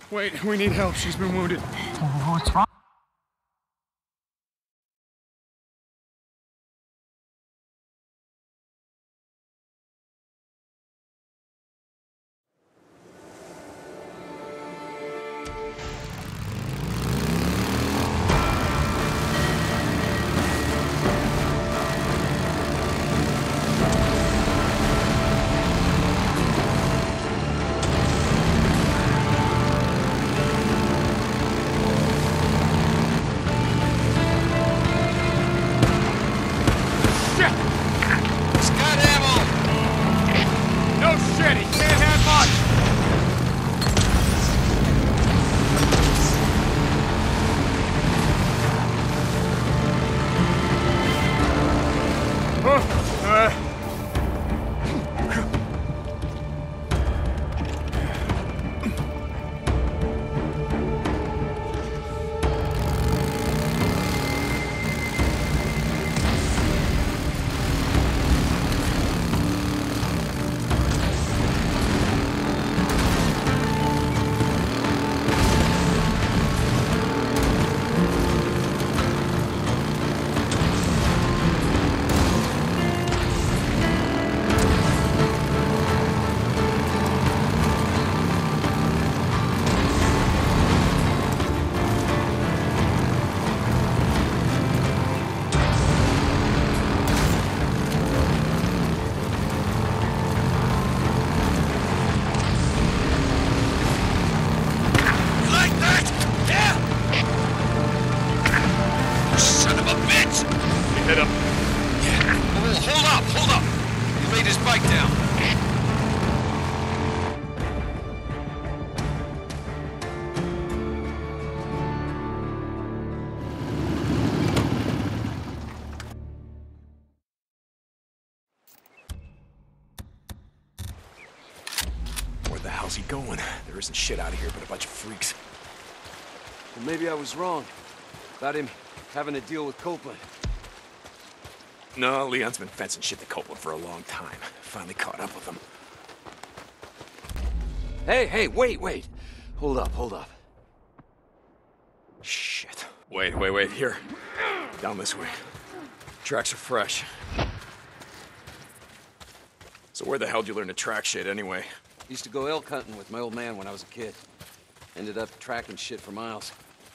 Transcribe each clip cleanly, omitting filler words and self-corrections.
Wait, we need help. She's been wounded. What's wrong? How's he going? There isn't shit out of here but a bunch of freaks. Well, maybe I was wrong about him having to deal with Copeland. No, Leon's been fencing shit to Copeland for a long time. Finally caught up with him. Hey, wait. Hold up. Shit. Wait. Here. Down this way. Tracks are fresh. So where the hell did you learn to track shit anyway? Used to go elk hunting with my old man when I was a kid. Ended up tracking shit for miles.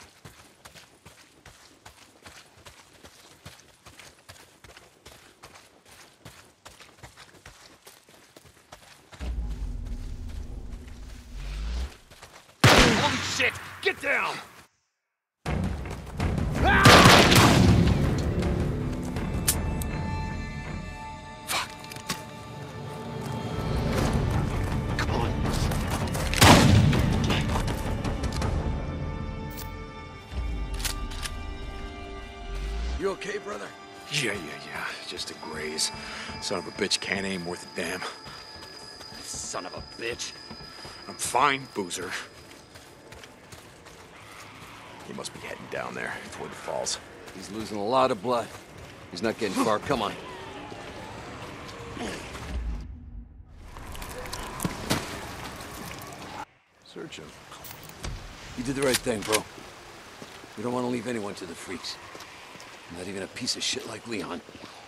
Holy shit! Get down! You okay, brother? Yeah. Just a graze. Son of a bitch can't aim worth a damn. Son of a bitch. I'm fine, Boozer. He must be heading down there toward the falls. He's losing a lot of blood. He's not getting far. Come on. Search him. You did the right thing, bro. We don't want to leave anyone to the freaks. Not even a piece of shit like Leon.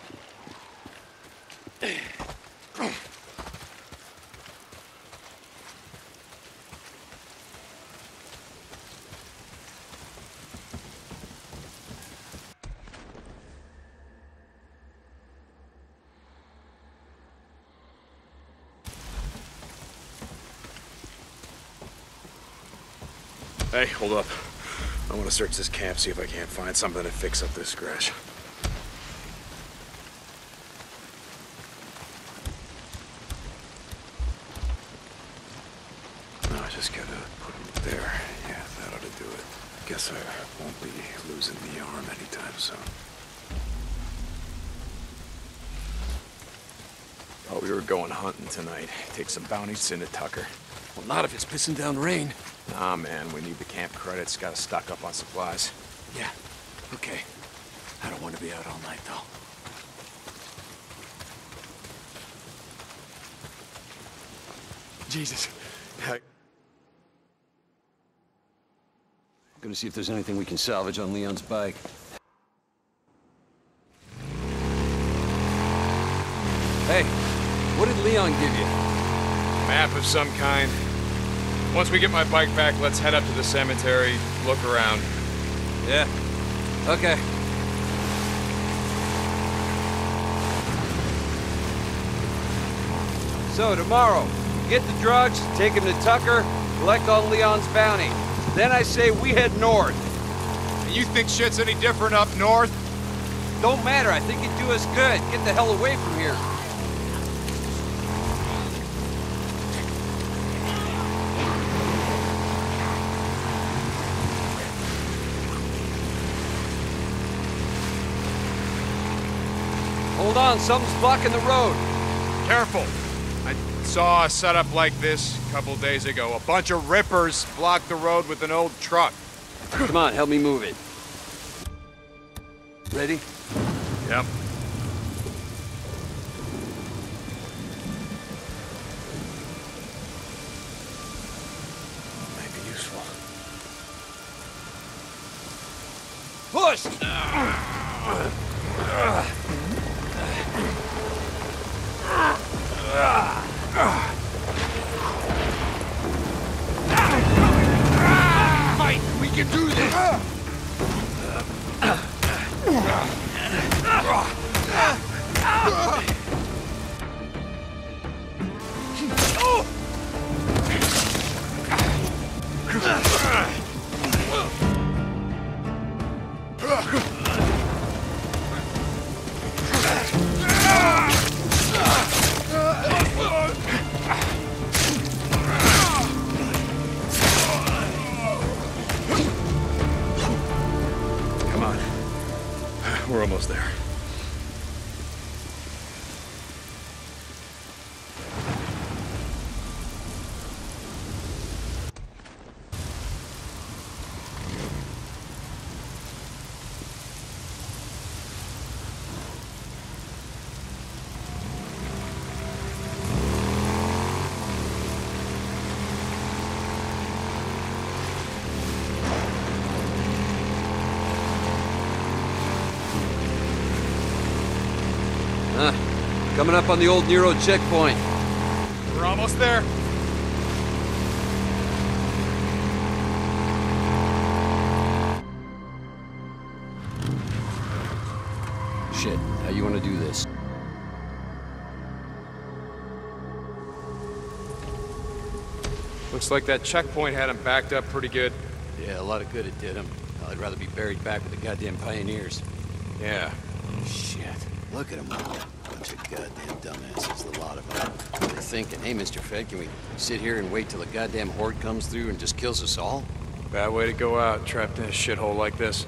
Hey, hold up. I want to search this camp, see if I can't find something to fix up this scratch. No, I just gotta put it there. Yeah, that ought to do it. Guess I won't be losing the arm anytime soon. Oh, we were going hunting tonight. Take some bounties into Tucker. Well, not if it's pissing down rain. Nah, man, we need the camp credits. Gotta stock up on supplies. Yeah, okay. I don't want to be out all night, though. Jesus. Gonna see if there's anything we can salvage on Leon's bike. Hey, what did Leon give you? Map of some kind. Once we get my bike back, let's head up to the cemetery, look around. Yeah. Okay. So tomorrow, get the drugs, take him to Tucker, collect all Leon's bounty. Then I say we head north. And you think shit's any different up north? Don't matter, I think it'd do us good. Get the hell away from here. Hold on, something's blocking the road. Careful. I saw a setup like this a couple days ago. A bunch of rippers blocked the road with an old truck. Come on, help me move it. Ready? Yep. Might be useful. Push! Fight! We can do this! Come on. We're almost there. Coming up on the old Nero checkpoint. We're almost there. Shit, how you want to do this? Looks like that checkpoint had him backed up pretty good. Yeah, a lot of good it did him. I'd rather be buried back with the goddamn pioneers. Yeah. Shit, look at them all. Bunch of goddamn dumbasses, the lot of them. They're thinking, hey, Mr. Fed, can we sit here and wait till a goddamn horde comes through and just kills us all? Bad way to go out, trapped in a shithole like this.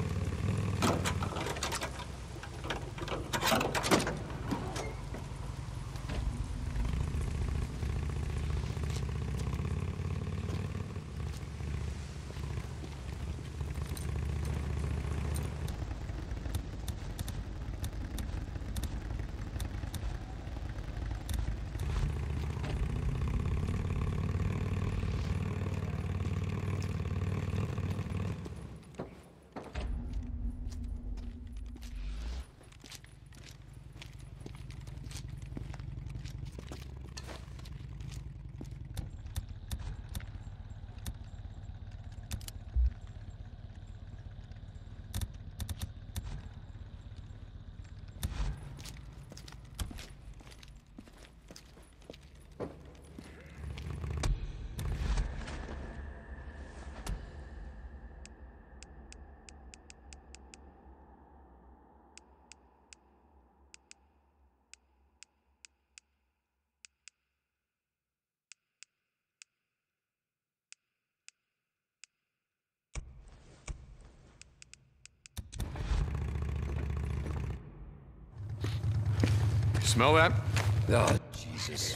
Smell that? Oh, Jesus.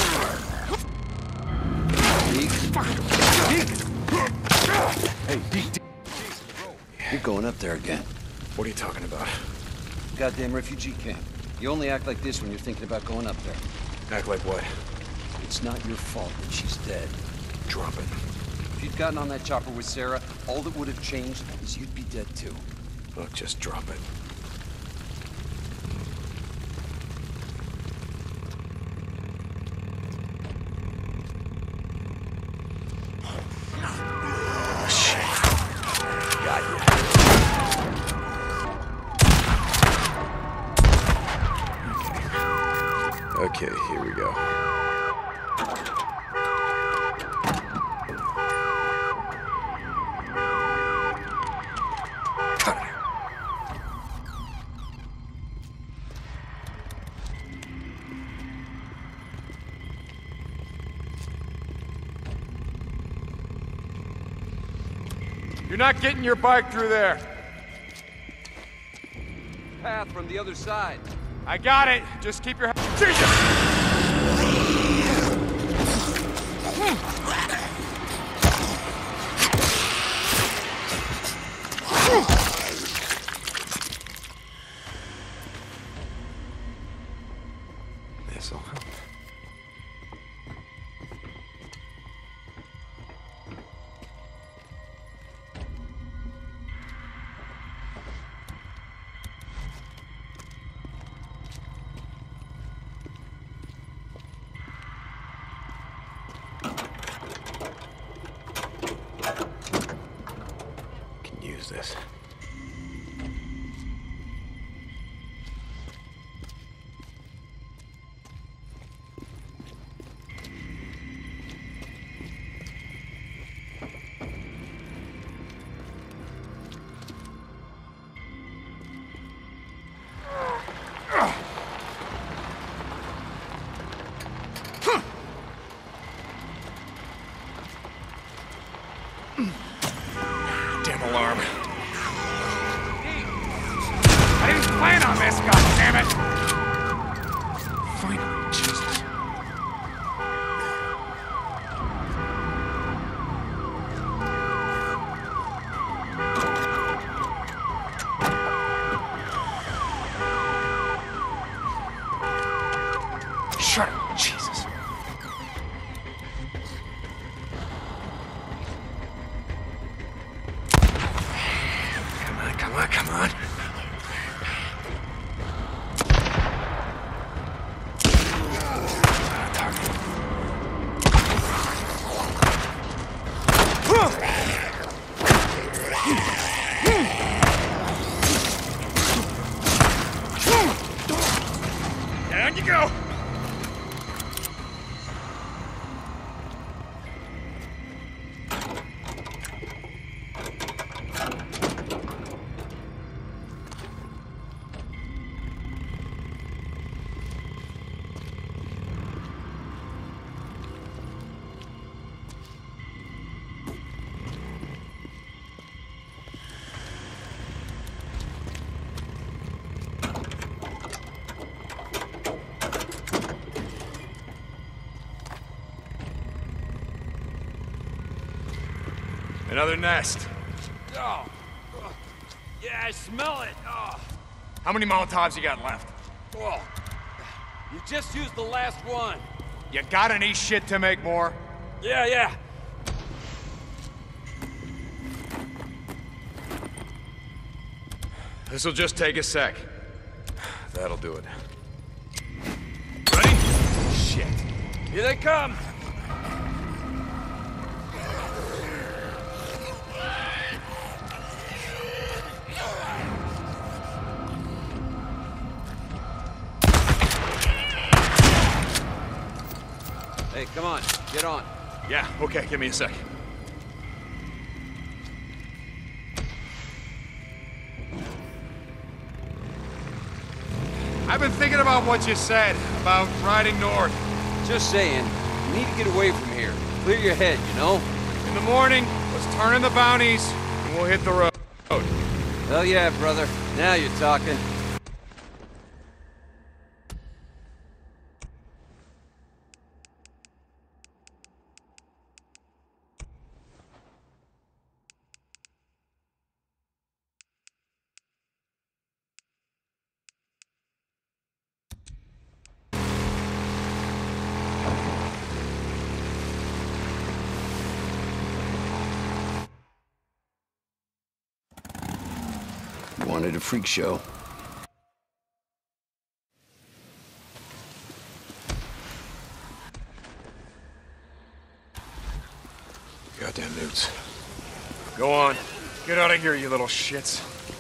Hey, Deke. You're going up there again. What are you talking about? Goddamn refugee camp. You only act like this when you're thinking about going up there. Act like what? It's not your fault that she's dead. Drop it. If you'd gotten on that chopper with Sarah, all that would have changed is you'd be dead too. Look, just drop it. Okay, here we go. Cut it. You're not getting your bike through there. Path from the other side. I got it. Just keep your... Jesus! This'll help. Can use this. Damn alarm. I didn't plan on this, goddammit! Finally, Jesus. Shut up, Jesus. Come on, come on, come on. Down you go! Another nest. Oh. Yeah, I smell it. Oh. How many Molotovs you got left? Oh. You just used the last one. You got any shit to make more? Yeah. This'll just take a sec. That'll do it. Ready? Shit. Here they come. Hey, come on, get on. Yeah, okay, give me a sec. I've been thinking about what you said about riding north. Just saying, you need to get away from here. Clear your head, you know? In the morning, let's turn in the bounties, and we'll hit the road. Hell yeah, brother. Now you're talking. wanted a freak show. Goddamn newts. Go on. Get out of here, you little shits.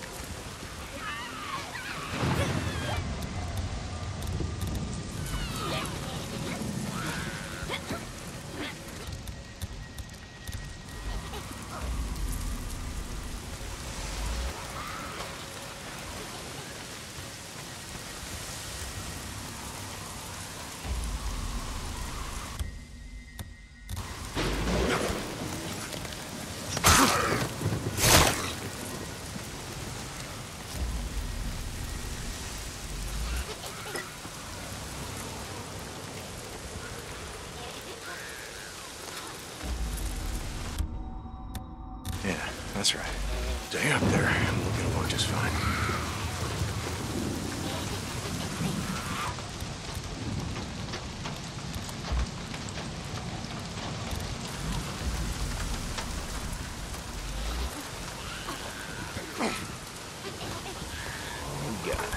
Yeah, that's right. Stay up there, and we'll get along just fine. Oh, God.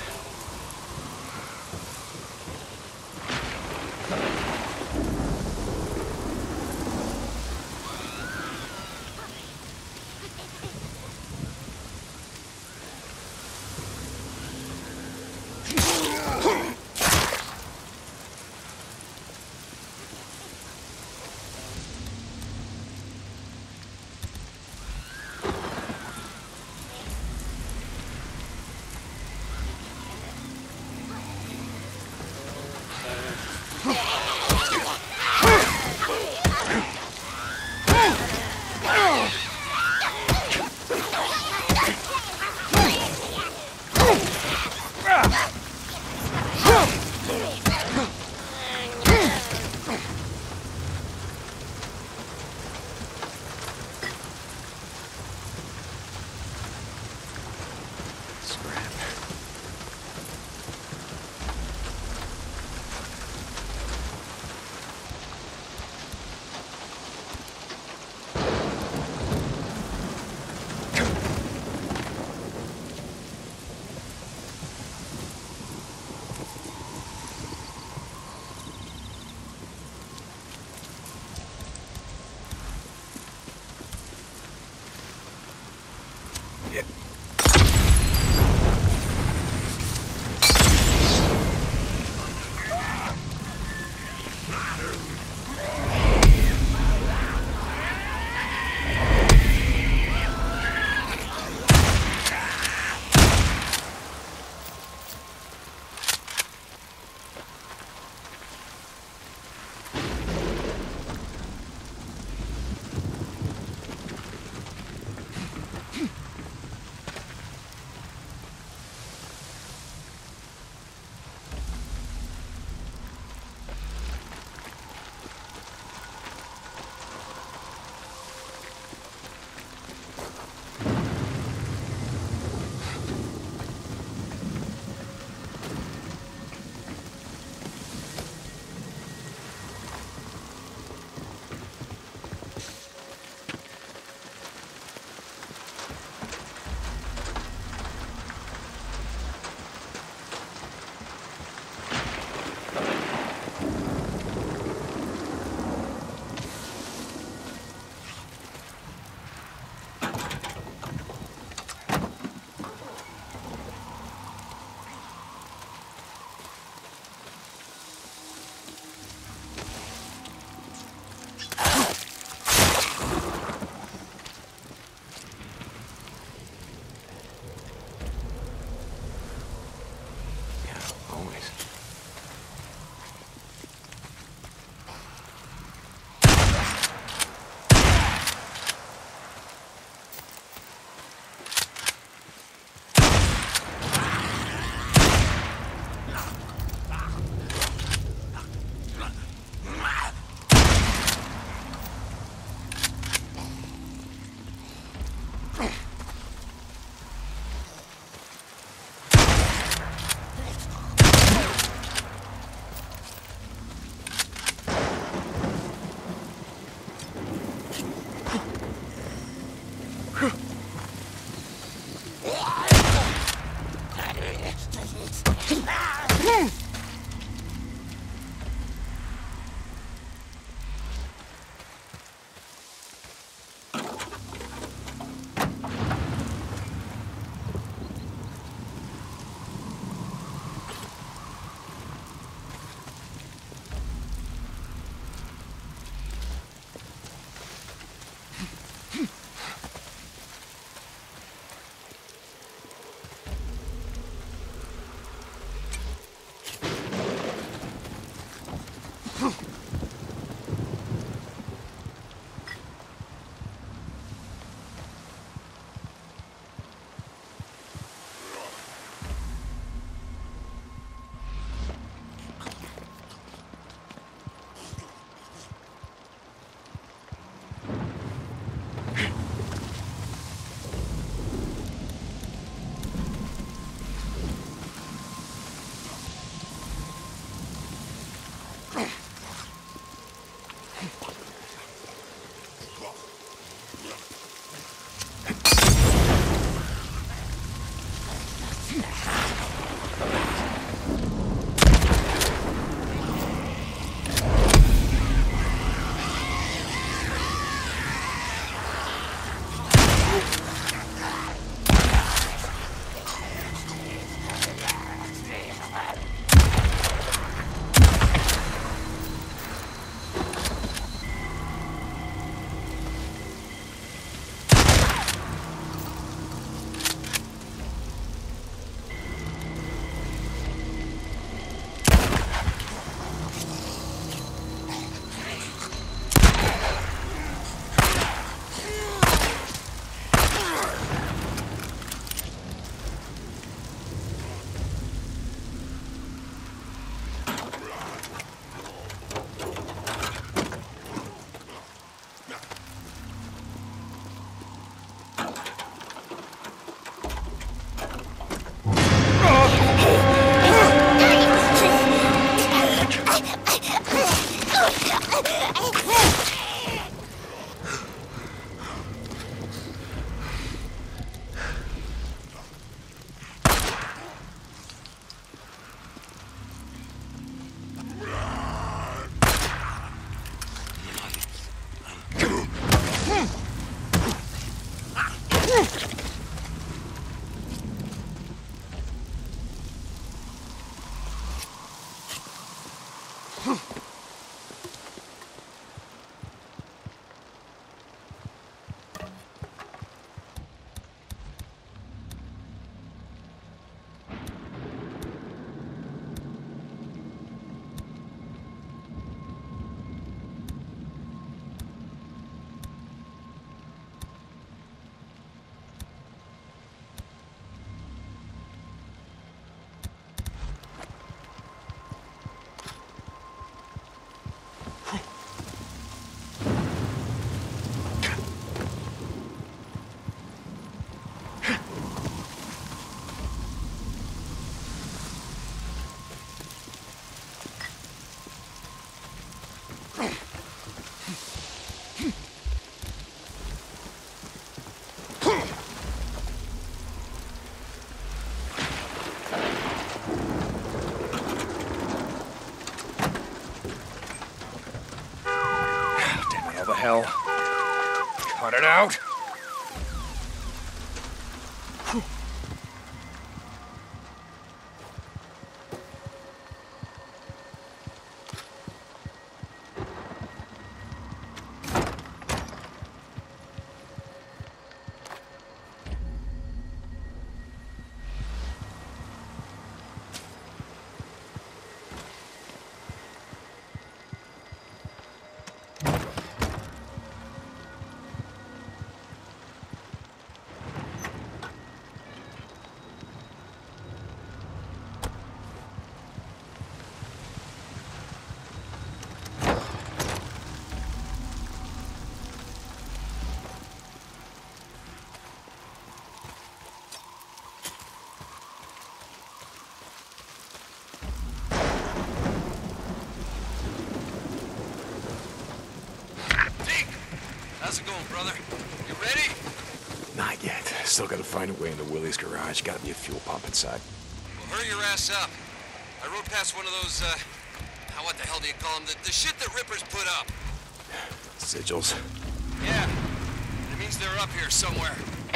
How's it going, brother? You ready? Not yet. Still gotta find a way into Willie's garage. Gotta be a fuel pump inside. Well, hurry your ass up. I rode past one of those, what the hell do you call them? The shit that Rippers put up. Sigils. Yeah. It means they're up here somewhere.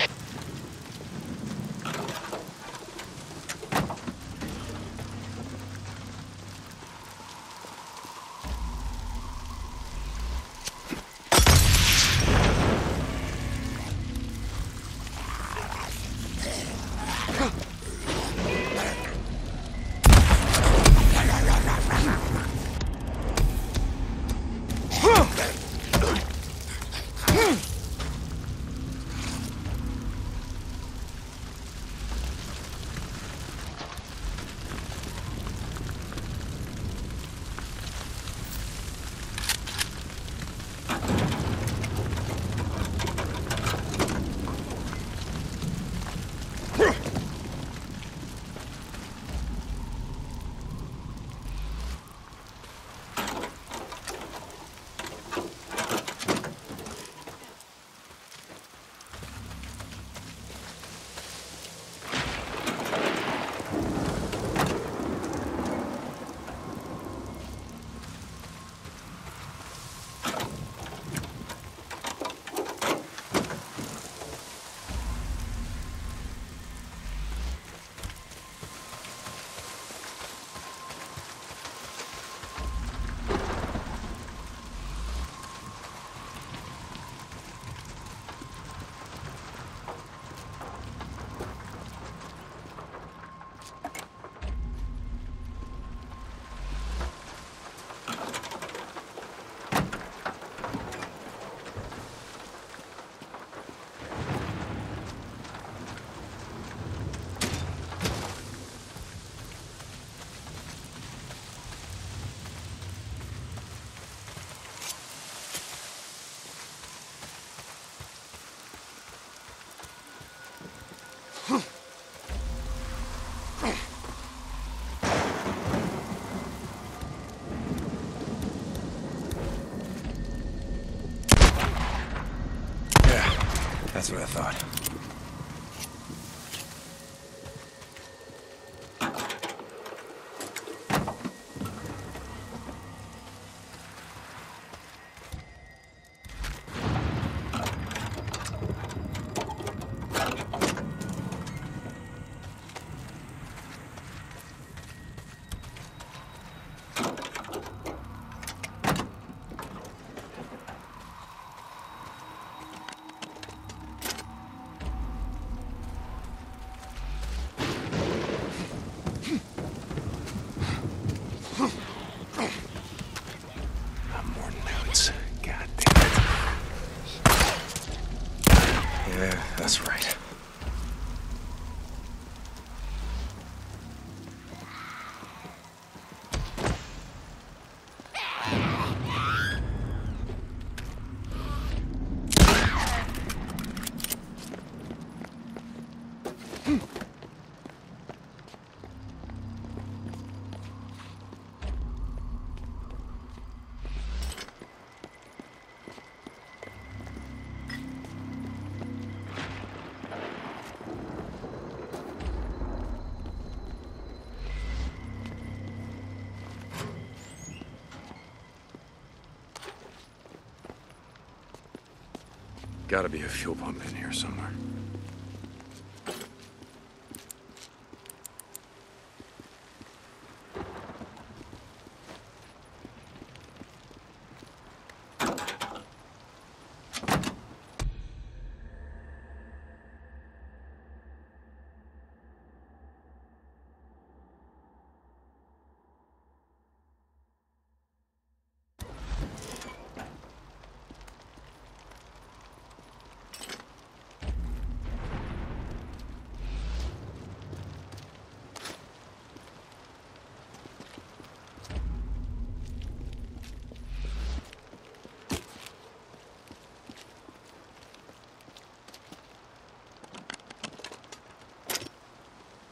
That's what I thought. That's right. Gotta be a fuel pump in here somewhere.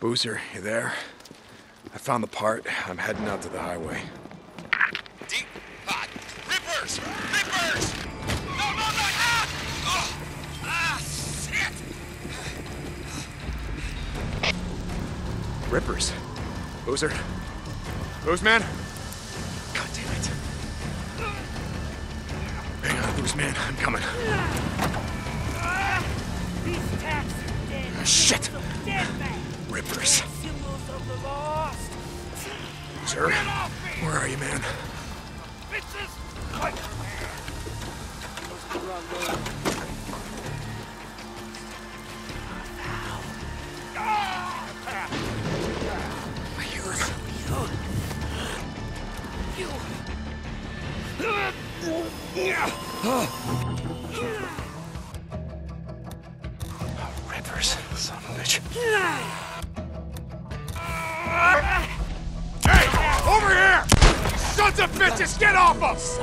Boozer, you there? I found the part. I'm heading out to the highway. Deep hot. Rippers! Rippers! No, no, no! Ah! Oh! Ah, shit! Rippers? Boozer? Boozman? God damn it. Hang on, Boozman. I'm coming. These attacks are dead. Shit! Symbols of dead man. Rippers. Symbols of the lost. Sir? Where are you, man? Bitches! Fight for me. Must be wrong way. I hear him. Oh, Rippers. Son of a bitch. Hey! Over here! You sons of bitches, get off us!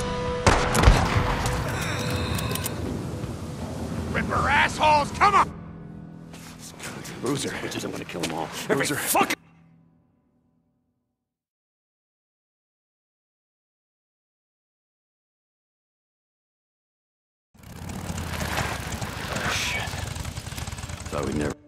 Ripper assholes, come on! Boozer. Bitches, I'm gonna kill them all. Boozer. Fuck! Shit. Thought we'd never...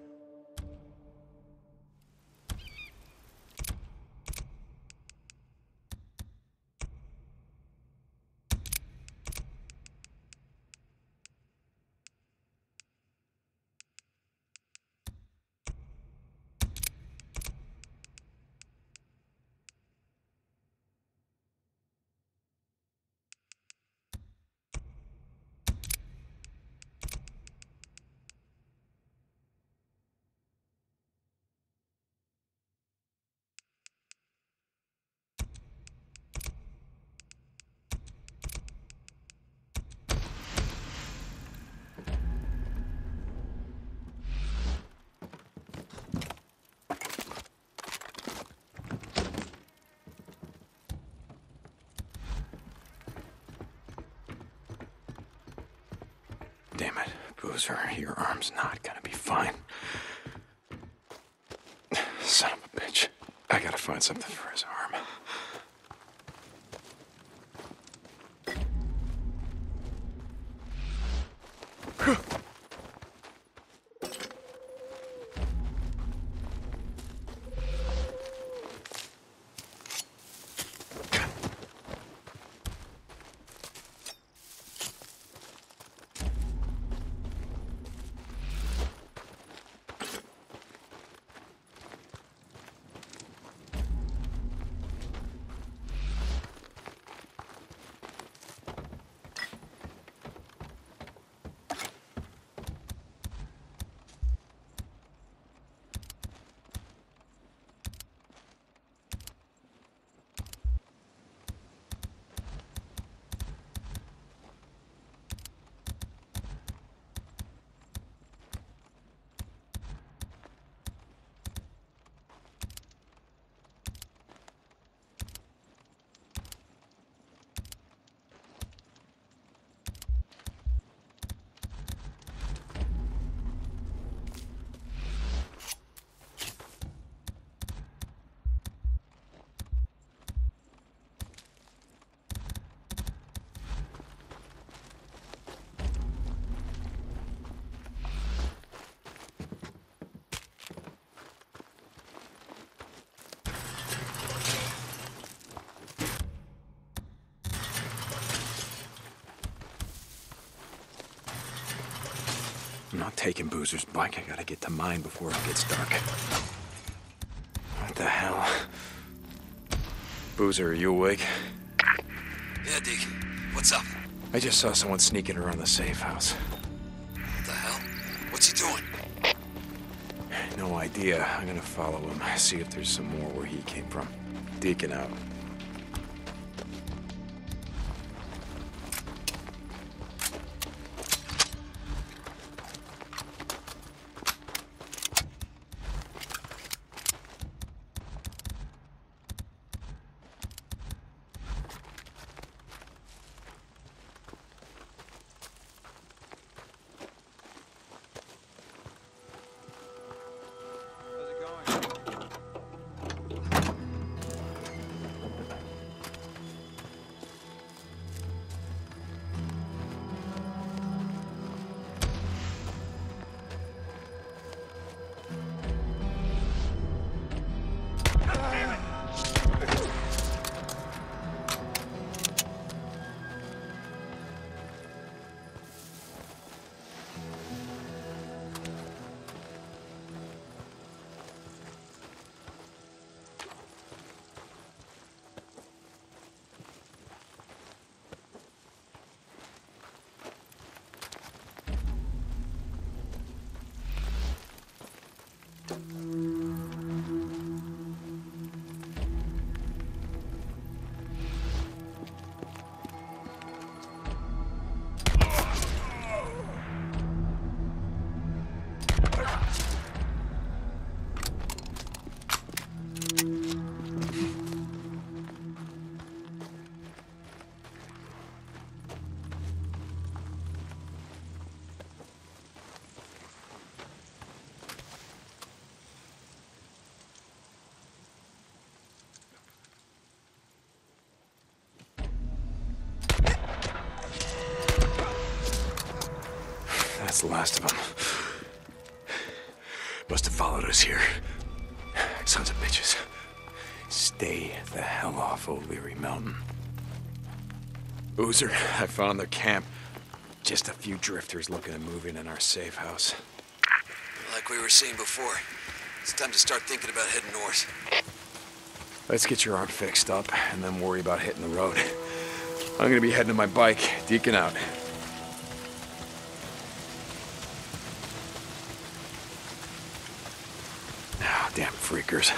Damn it, Boozer. Your arm's not gonna be fine. Son of a bitch. I gotta find something for his arm. I'm not taking Boozer's bike. I gotta get to mine before it gets dark. What the hell? Boozer, are you awake? Yeah, Deke. What's up? I just saw someone sneaking around the safe house. What the hell? What's he doing? No idea. I'm gonna follow him, see if there's some more where he came from. Deacon out. That's the last of them. Must have followed us here. Sons of bitches. Stay the hell off O'Leary Mountain. Boozer, I found their camp. Just a few drifters looking to move in our safe house. Like we were saying before, it's time to start thinking about heading north. Let's get your arm fixed up and then worry about hitting the road. I'm gonna be heading to my bike. Deacon out. Ah, damn freakers.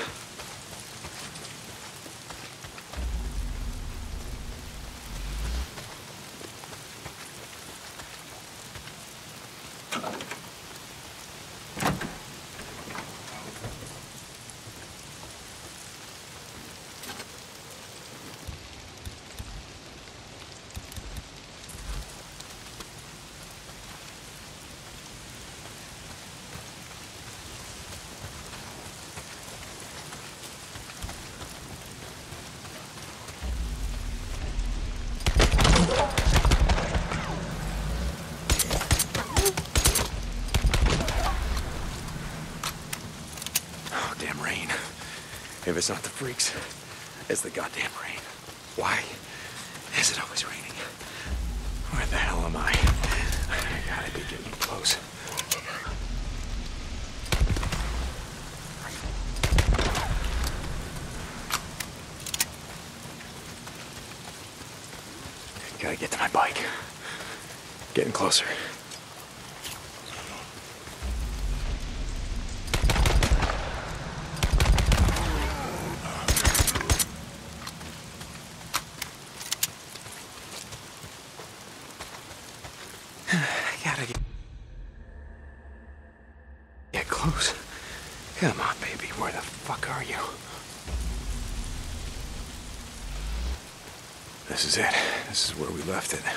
If it's not the freaks, it's the goddamn rain. Why is it always raining? Where the hell am I? I gotta be getting close. Gotta get to my bike. Getting closer. Get close. Come on, baby. Where the fuck are you? This is it. This is where we left it.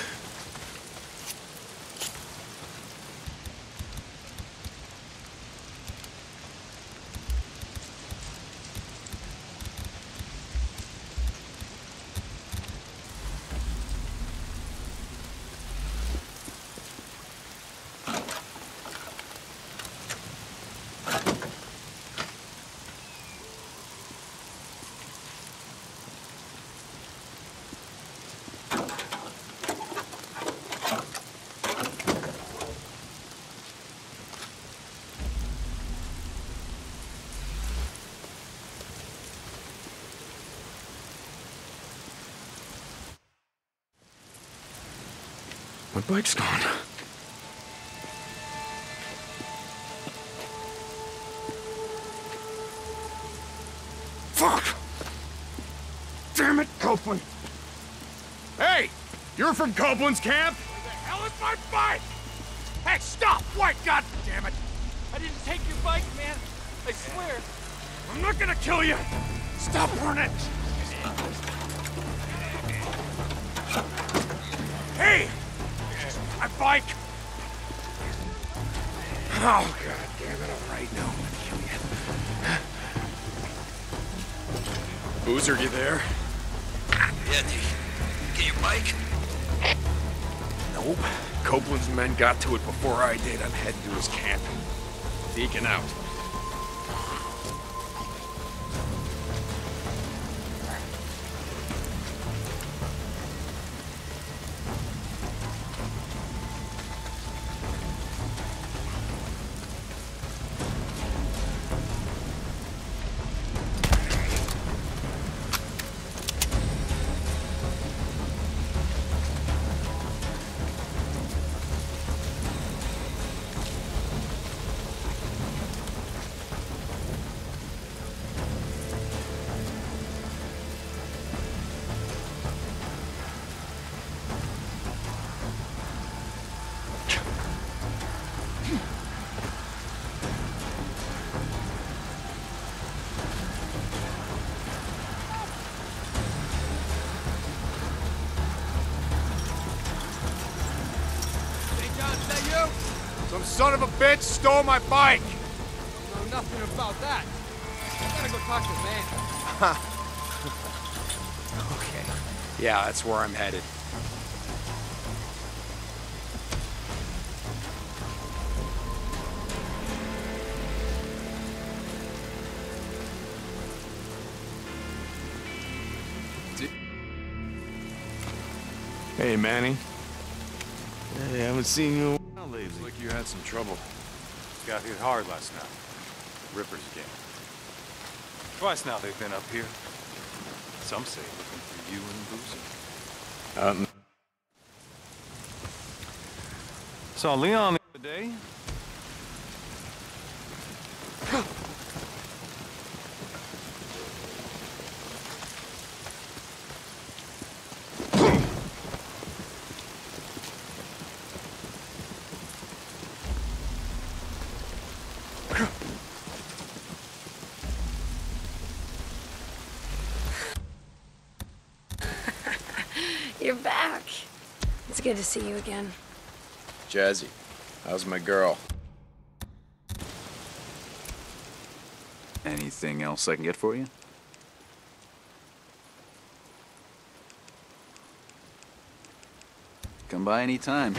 My bike's gone. Fuck! Damn it, Copeland! Hey! You're from Copeland's camp? Where the hell is my bike? Hey, stop! What? God damn it! I didn't take your bike, man. I swear. I'm not gonna kill you. Stop running! Hey! My bike! Oh, god damn it. All right, now I'm gonna kill you. Boozer, you there? Yeah, get your bike? Nope. Copeland's men got to it before I did. I'm heading to his camp. Deacon out. son of a bitch stole my bike! I know nothing about that. I gotta go talk to Van. Okay. Yeah, that's where I'm headed. Hey, Manny. Hey, I haven't seen you in a while lately. Looks like you had some trouble. Got hit hard last night. Rippers again. Twice now they've been up here. Some say looking for you and Boozer. Saw Leon the other day. You're back. It's good to see you again. Jazzy, how's my girl? Anything else I can get for you? Come by any time.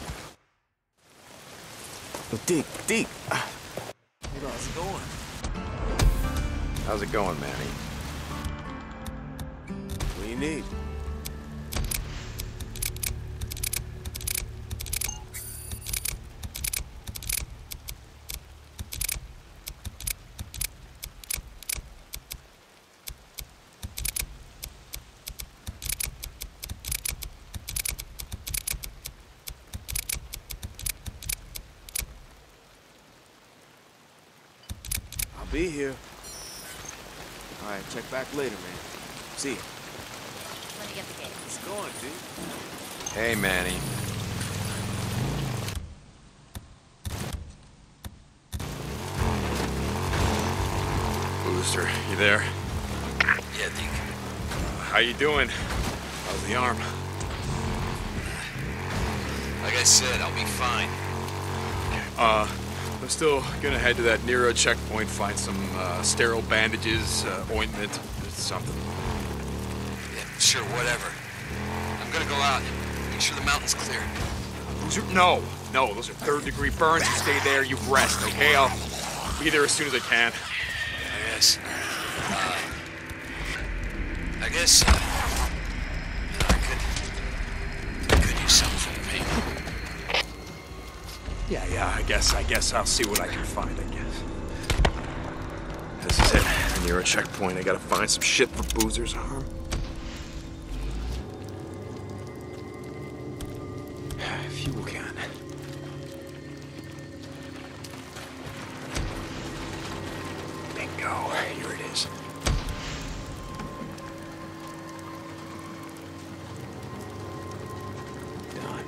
Oh, Deke. How's it going? How's it going, Manny? What do you need? I'll be here. All right, check back later, man. See ya. Let me get the gate. It's going, dude. Hey, Manny. Booster, you there? Yeah, Deke. How you doing? How's the arm? Like I said, I'll be fine. I'm still gonna head to that Nero checkpoint, find some sterile bandages, ointment, something. Yeah, sure, whatever. I'm gonna go out. Make sure the mountain's clear. No, those are third-degree burns. You stay there, you rest, okay? I'll be there as soon as I can. Yes. I guess, I could use something for the pain. Yeah, I guess I'll see what I can find, I guess. This is it. Near a checkpoint, I gotta find some shit for Boozer's arm. Fuel can. Bingo, here it is. Done.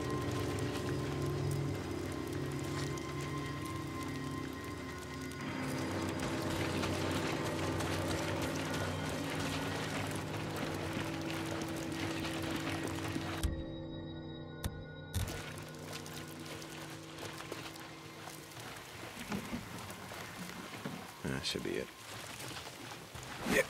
That should be it. Yeah.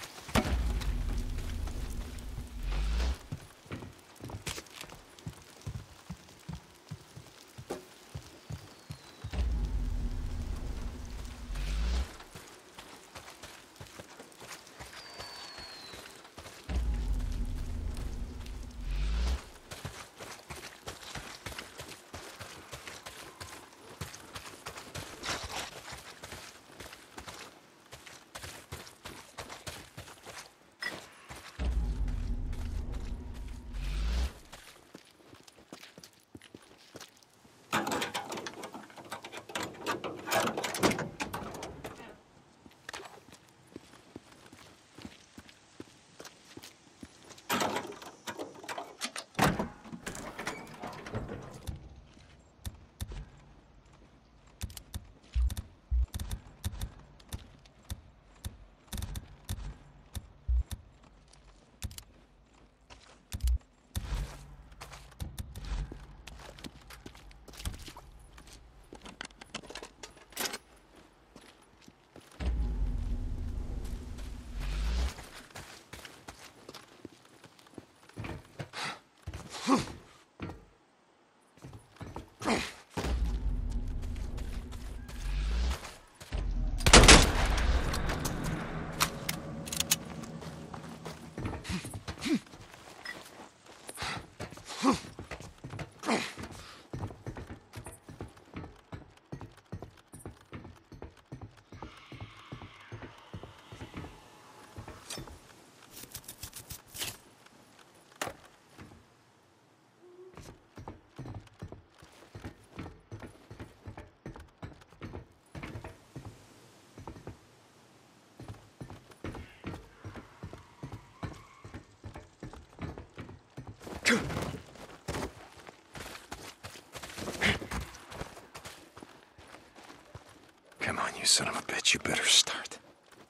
son of a bitch, you better start.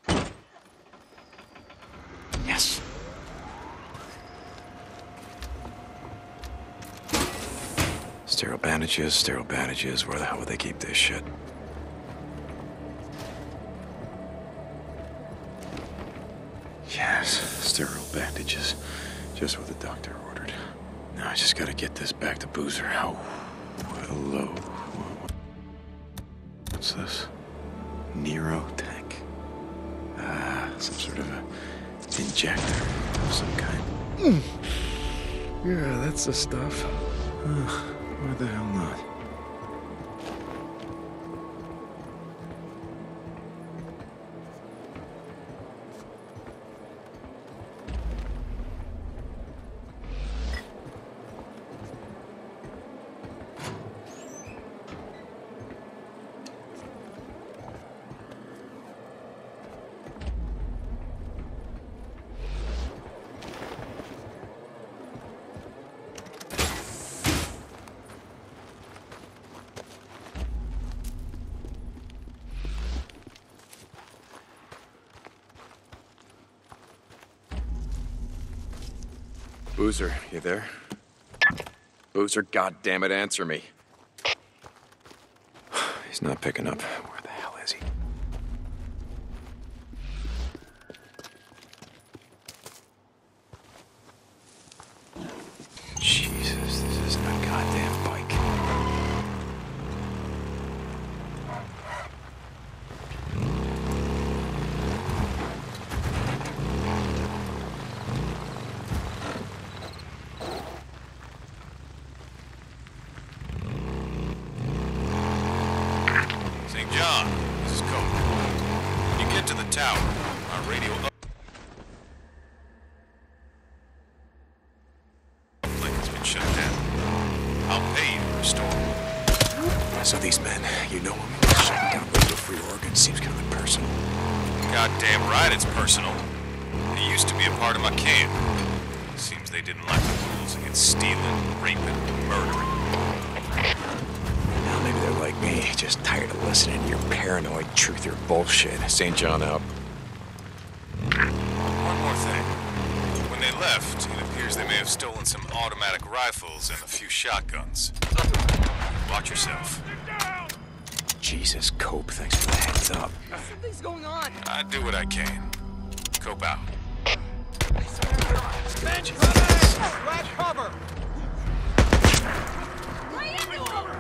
Yes. Sterile bandages. Where the hell would they keep this shit? Yes, sterile bandages. Just what the doctor ordered. Now I just gotta get this back to Boozer. Oh, hello. What's this? Nero tank. Some sort of a injector of some kind. Yeah, that's the stuff. Why the hell not? Boozer, you there? Boozer, goddammit, answer me. He's not picking up. Where the hell is he? Jesus, this isn't a goddamn bike. John, this is Cope. When you get to the tower, our radio uplink has been shut down. I'll pay you to restore it. So these men, you know them, shutting down Radio Free Oregon seems kind of personal. Goddamn right it's personal. It used to be a part of my camp. Seems they didn't like the rules against stealing, raping, murdering. Now maybe they're like me, just tired of listening to your paranoid truther bullshit. St. John out. One more thing. When they left, it appears they may have stolen some automatic rifles and a few shotguns. Watch yourself. Jesus, Cope, thanks for the heads up. Something's going on. I do what I can. Cope out. Men coming! Grab cover! Right into him!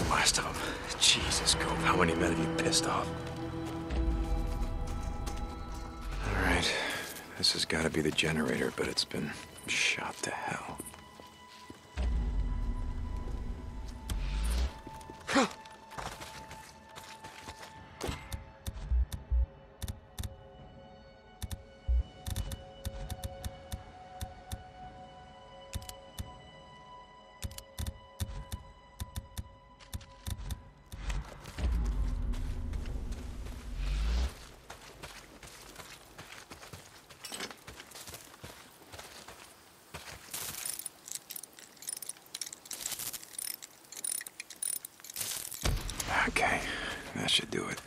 the last of them. Jesus, Cove, how many men have you pissed off? All right, this has got to be the generator, but it's been shot to hell. Okay, that should do it.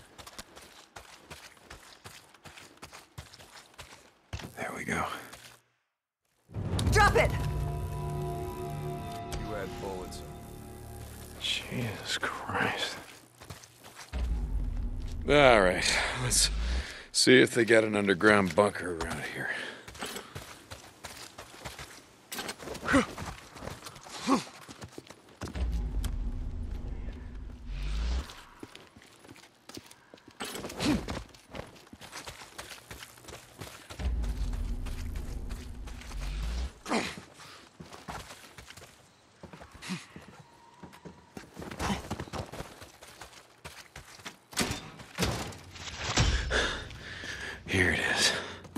There we go. Drop it! You had bullets. Jesus Christ. All right, let's see if they got an underground bunker around here. Here it is.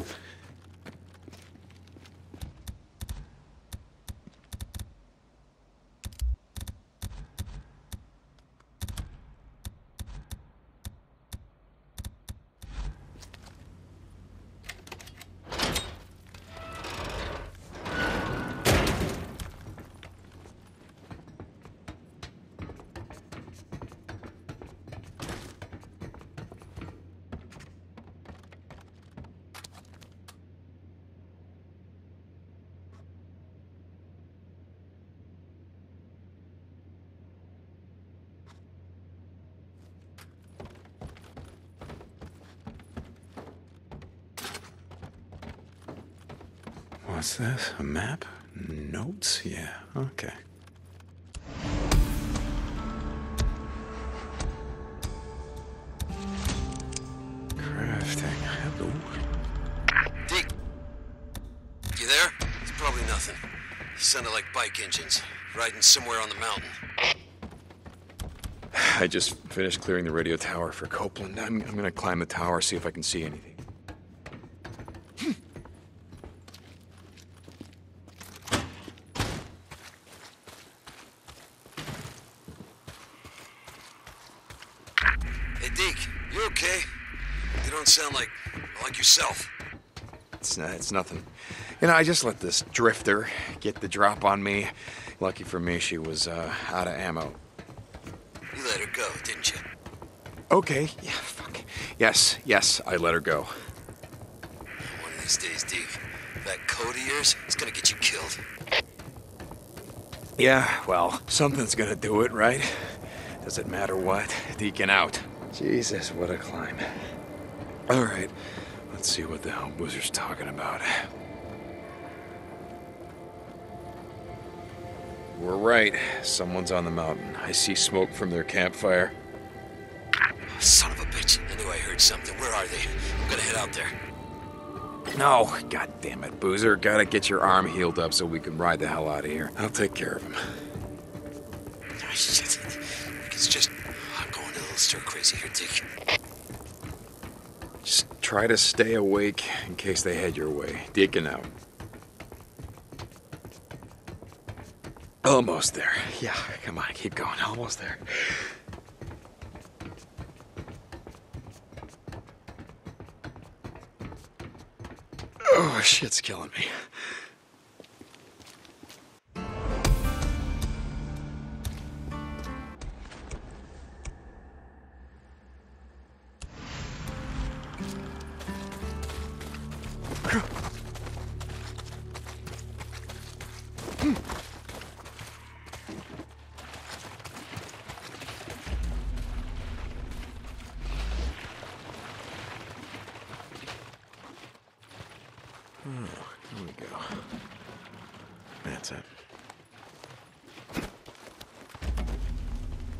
What's this? A map? Notes? Yeah, okay. Crafting. Hello. Deke! You there? It's probably nothing. Sounded like bike engines, riding somewhere on the mountain. I just finished clearing the radio tower for Copeland. I'm gonna climb the tower, see if I can see anything. Hey, Deke, you okay? You don't sound like yourself. It's nothing. You know, I just let this drifter get the drop on me. Lucky for me, she was out of ammo. You let her go, didn't you? Okay, yeah, fuck. Yes, I let her go. One of these days, Deke, that code of yours is gonna get you killed. Yeah, well, something's gonna do it, right? Does it matter what? Deacon out. Jesus, what a climb. All right, let's see what the hell Boozer's talking about. We're right. Someone's on the mountain. I see smoke from their campfire. Son of a bitch. I knew I heard something. Where are they? I'm gonna head out there. No, god damn it, Boozer. Gotta get your arm healed up so we can ride the hell out of here. I'll take care of him. Oh, shit. It's just... I'm going a little stir-crazy here, Dick. Just try to stay awake in case they head your way. Deacon out. Almost there. Yeah, come on, keep going. Almost there. Oh, shit's killing me. Here we go. That's it.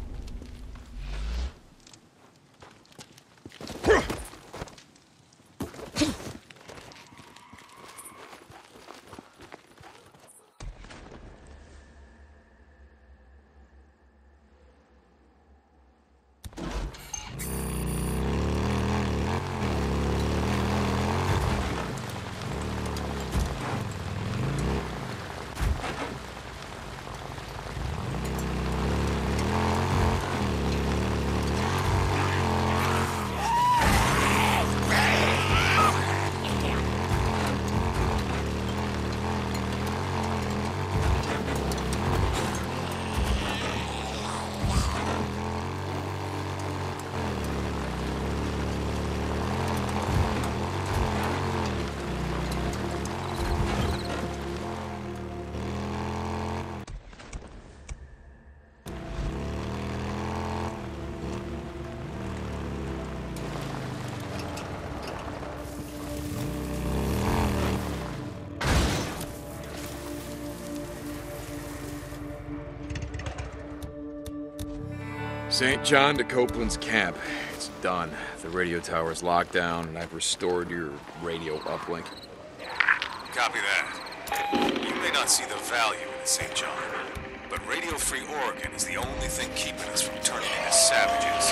St. John to Copeland's camp. It's done. The radio tower's locked down, and I've restored your radio uplink. Copy that. You may not see the value in St. John, but Radio Free Oregon is the only thing keeping us from turning into savages.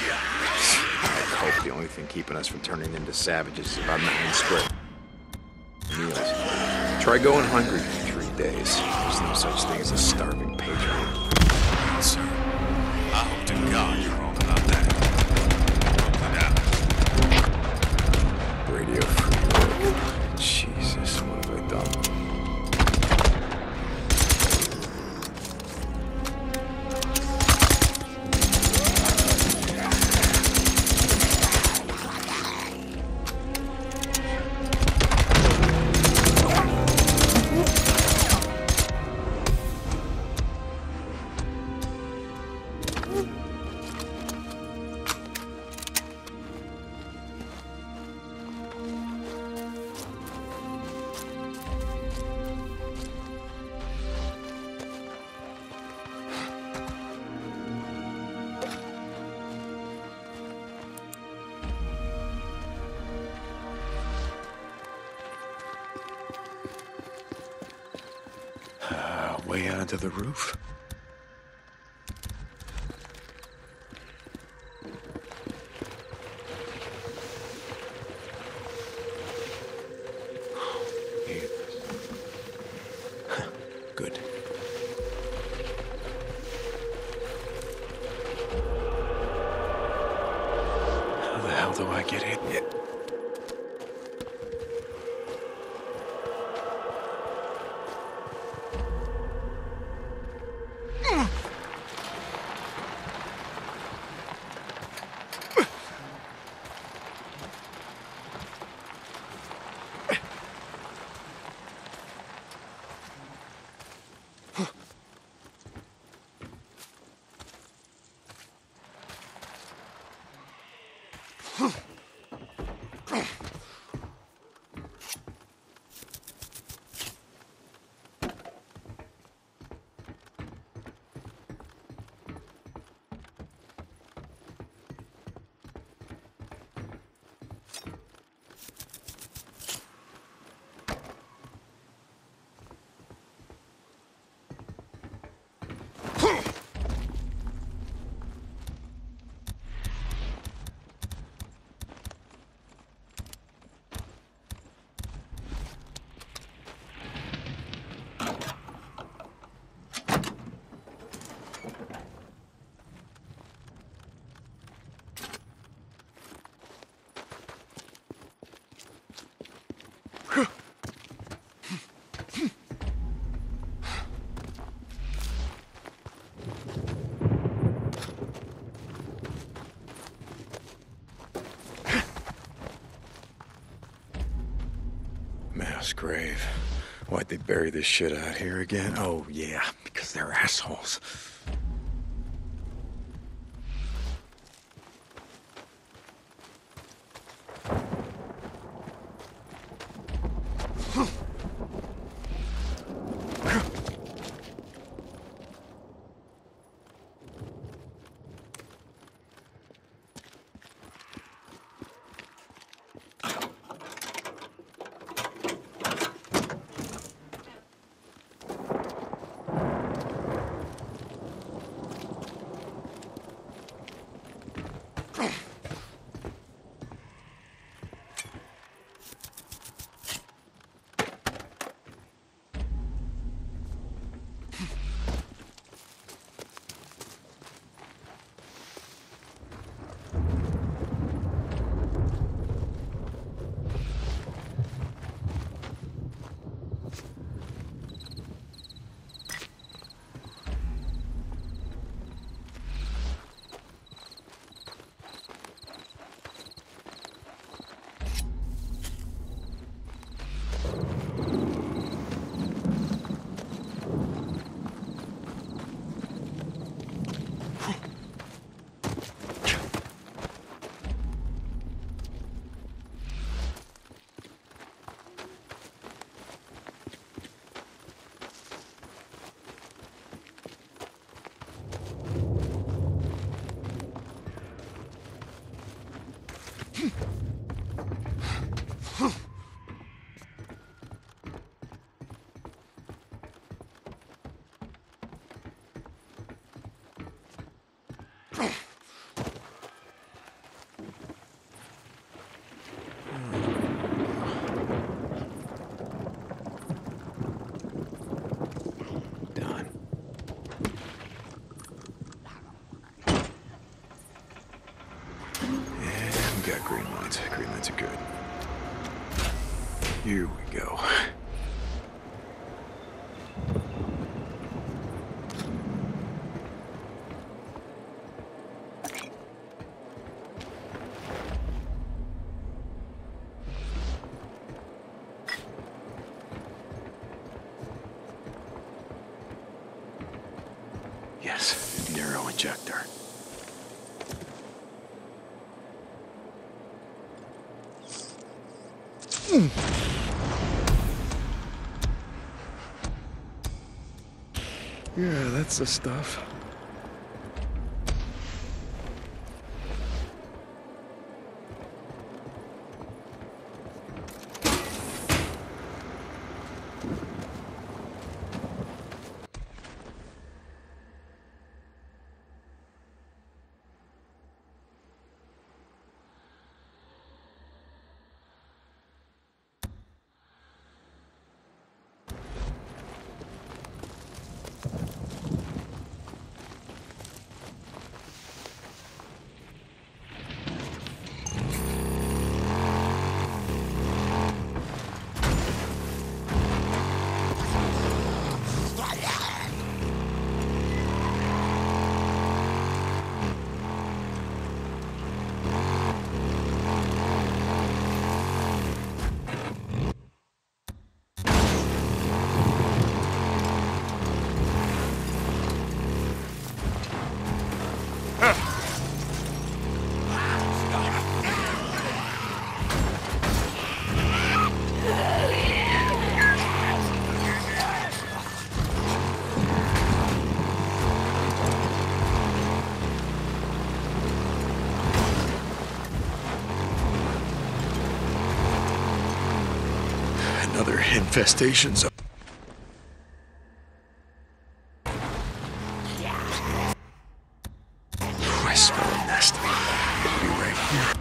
I hope the only thing keeping us from turning into savages is about 9 square meals. Try going hungry for 3 days. There's no such thing as a starving patriot. Yes, sir. I hope to God you're wrong about that. Look Radio Free Oregon. Jesus, what have I done? way onto the roof. Good. How the hell do I get in? Mass grave. Why'd they bury this shit out here again? Oh, yeah, because they're assholes. Here we go. Yes, Neuro injector. Yeah, that's the stuff. Another infestation zone. I smell a nest. It'll be right here.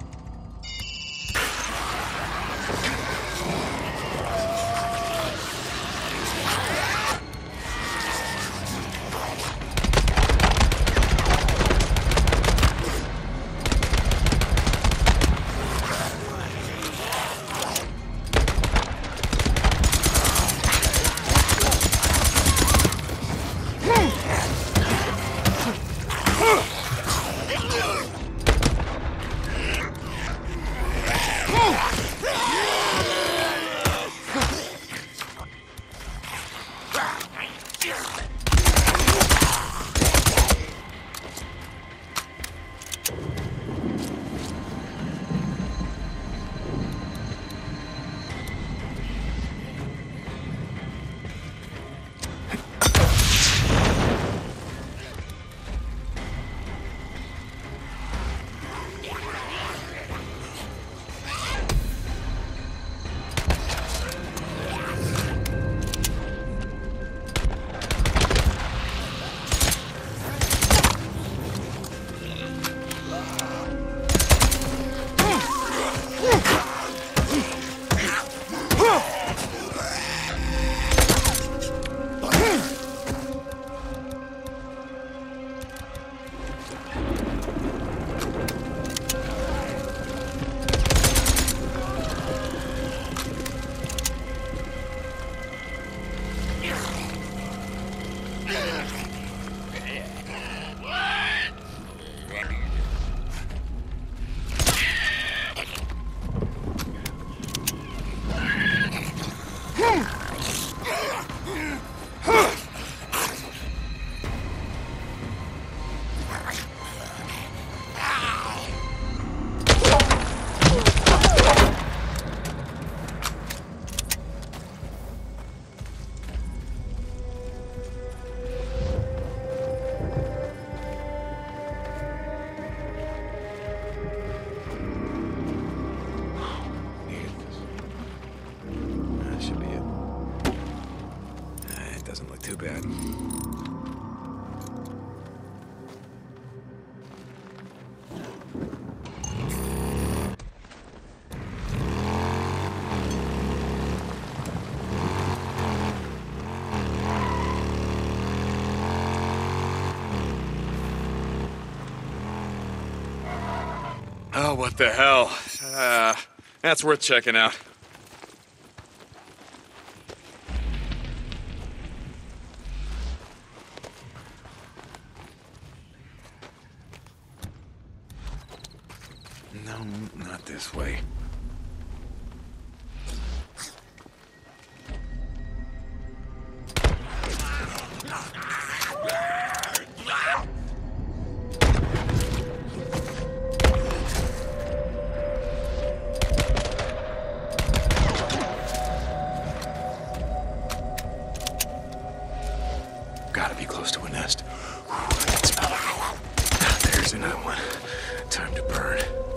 Too bad. Oh, what the hell? That's worth checking out. Not this way. Gotta be close to a nest. I can smell it. There's another one. Time to burn.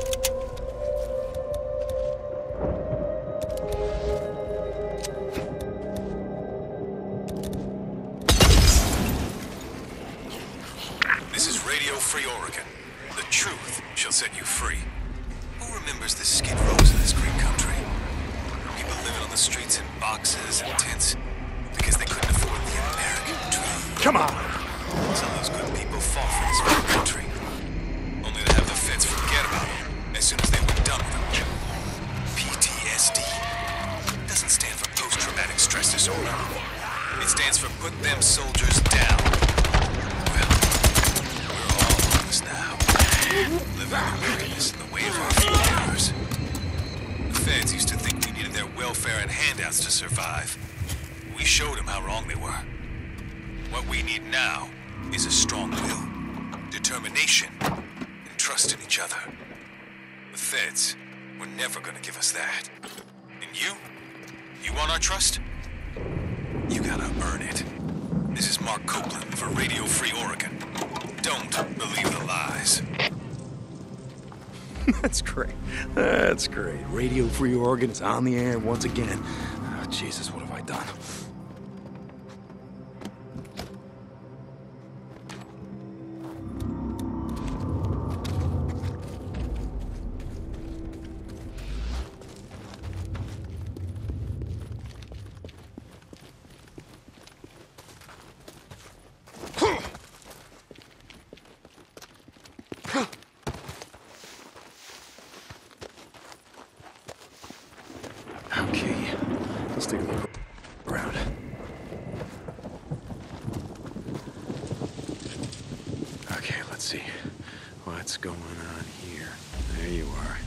This is Radio Free Oregon. The truth shall set you free. Who remembers the skid rows in this green country? People living on the streets in boxes and tents because they couldn't afford the American dream. Come on! Some of those good people fought for this very country, only to have the feds forget about them as soon as they were done with them. PTSD doesn't stand for post-traumatic stress disorder. It stands for put them soldiers down. Well, we're all homeless now, living in the wilderness in the way of our forebears. The feds used to think we needed their welfare and handouts to survive. We showed them how wrong they were. What we need now is a strong will, determination, and trust in each other. The feds were never gonna give us that. And you want our trust? You gotta earn it. This is Mark Copeland for Radio Free Oregon. Don't believe the lies. That's great. That's great. Radio Free Oregon is on the air once again. Oh, Jesus, what have I done? Okay, let's take a look around. Okay, let's see. What's going on here? There you are.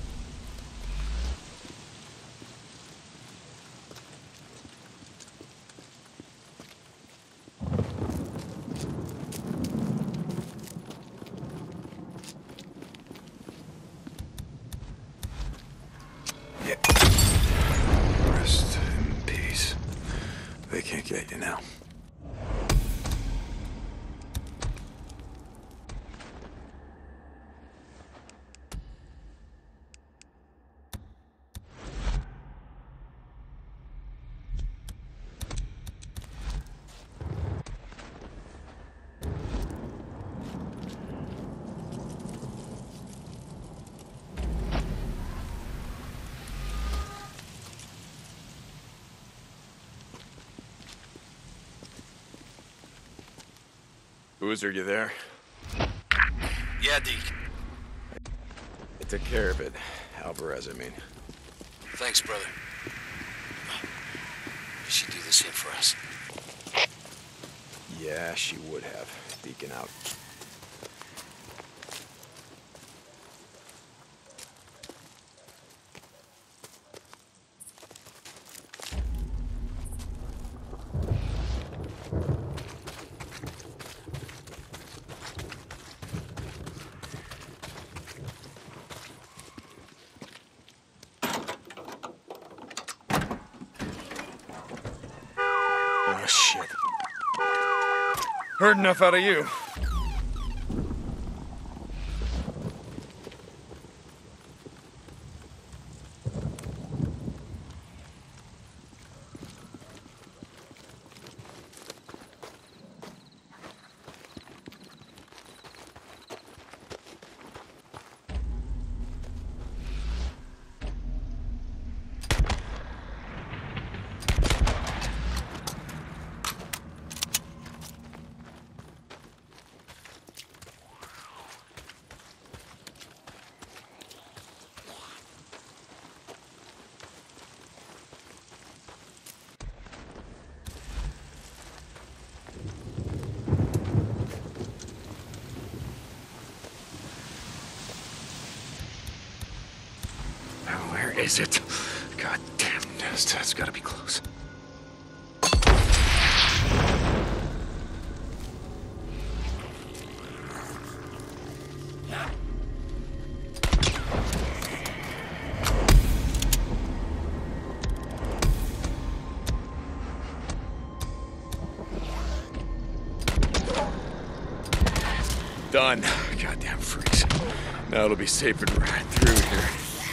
Rest in peace. They can't get you now. Boozer, you there? Yeah, Deke. I took care of it. Alvarez, I mean. Thanks, brother. She do the same for us. Yeah, she would have. Deacon out. Oh, shit. Heard enough out of you. is it? God damn nest. That's gotta be close. Done. Goddamn freaks. Now it'll be safer to ride through here.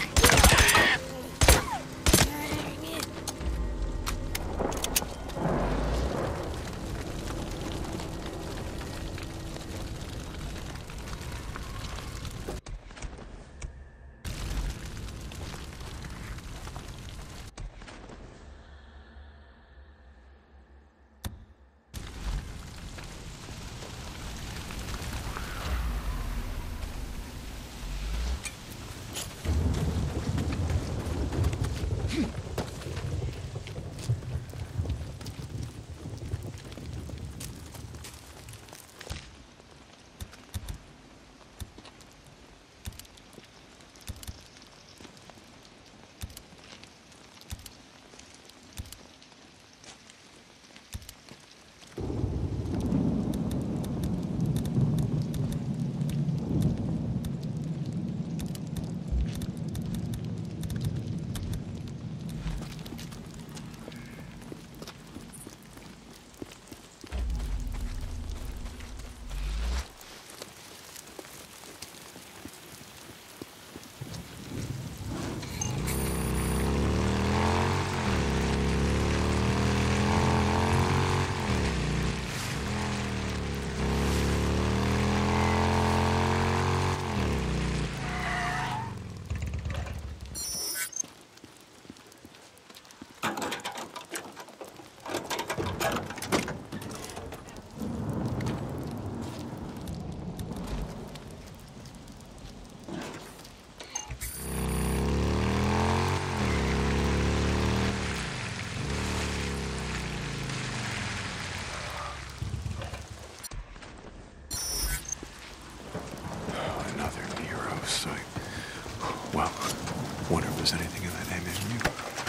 Well, wonder if there's anything in that ammunition.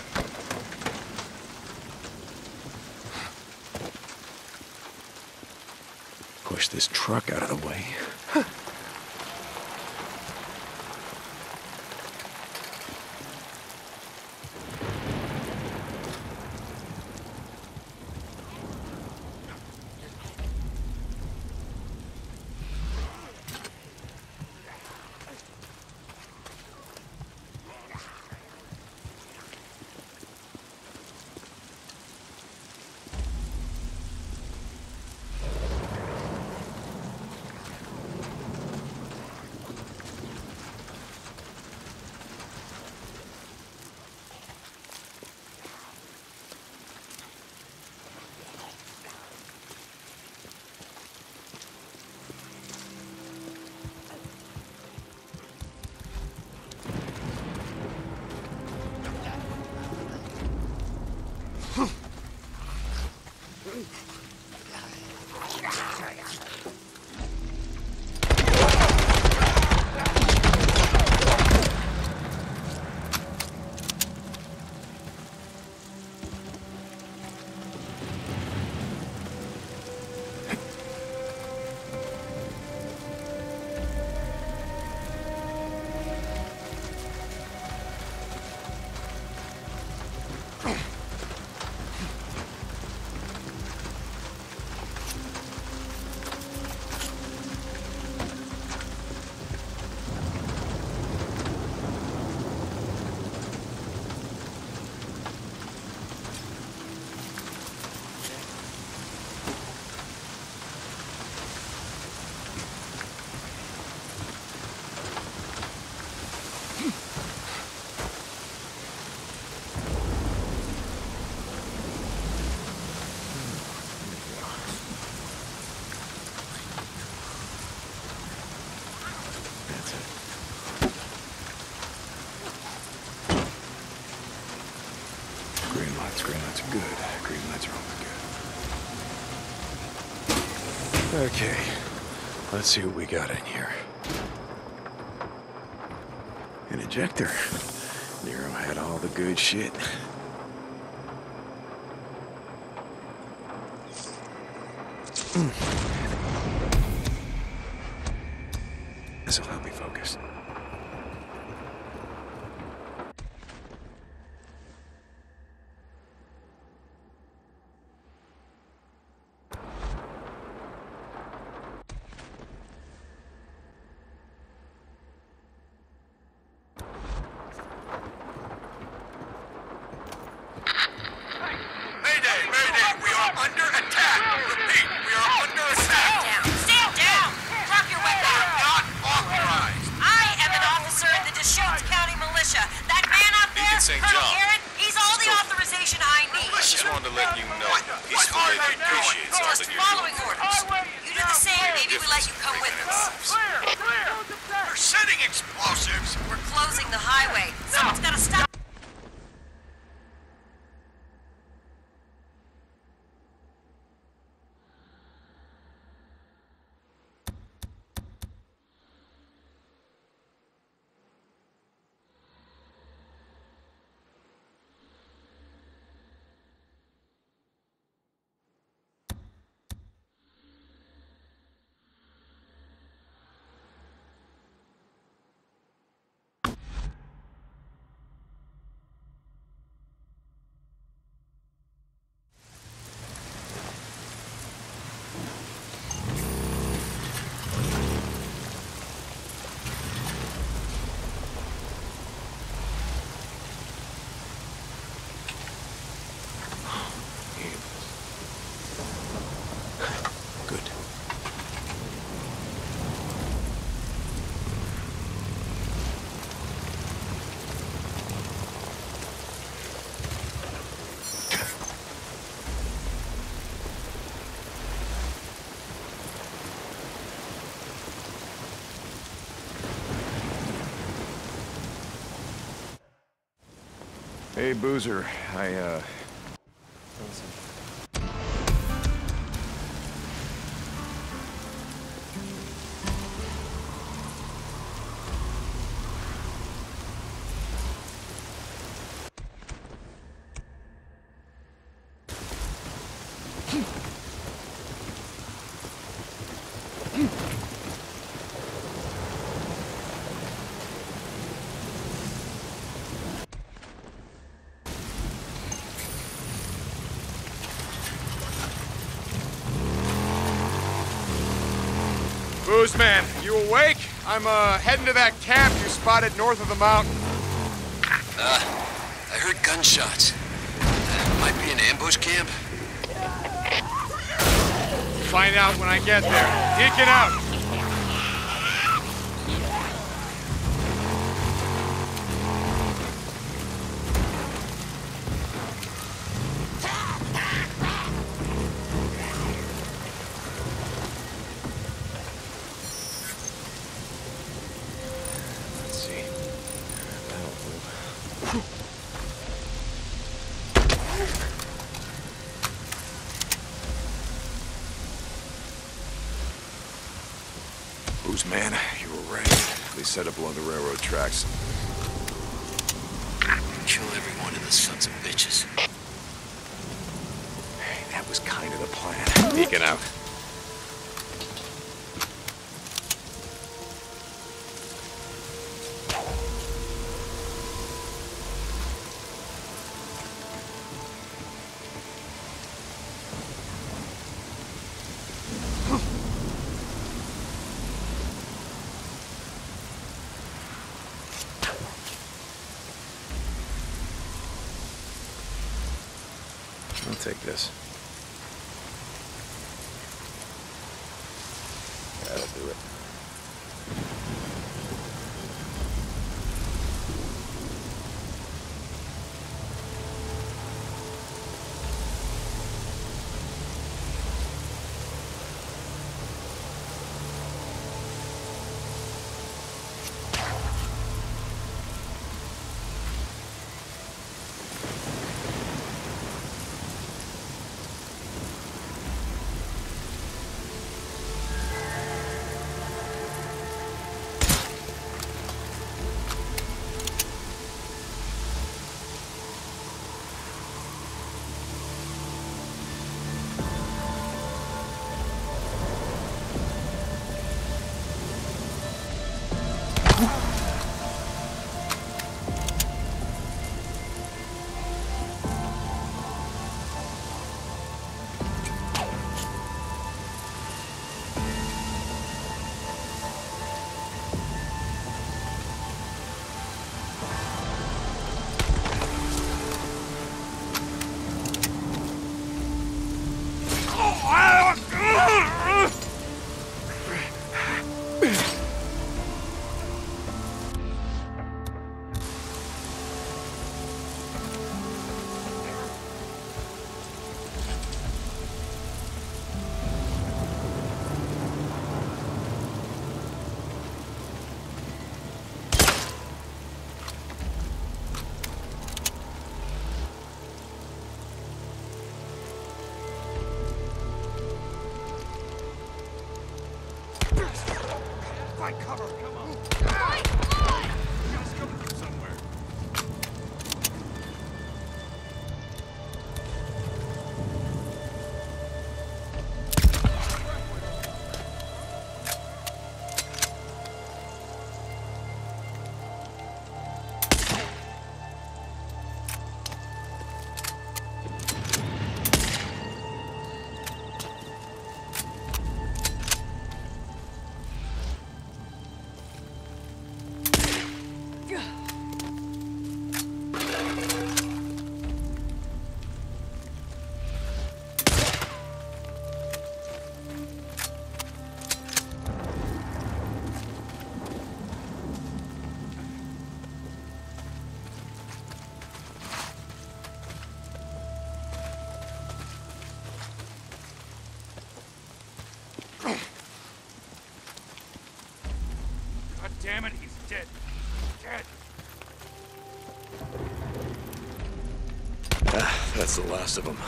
Push this truck out of the way. Green lights are good. Green lights are always good. Okay, let's see what we got in here. An ejector. Nero had all the good shit. This'll help me focus. Hey, Boozer, Man, you awake? I'm heading to that camp you spotted north of the mountain. I heard gunshots. Might be an ambush camp. Find out when I get there. Deacon out. Man, you were right. They set up along the railroad tracks. Kill every one of the sons of bitches. Hey, that was kind of the plan. Deacon out. I'll take this. That'll do it. Find cover. Come on. God damn it, he's dead. Dead. That's the last of them.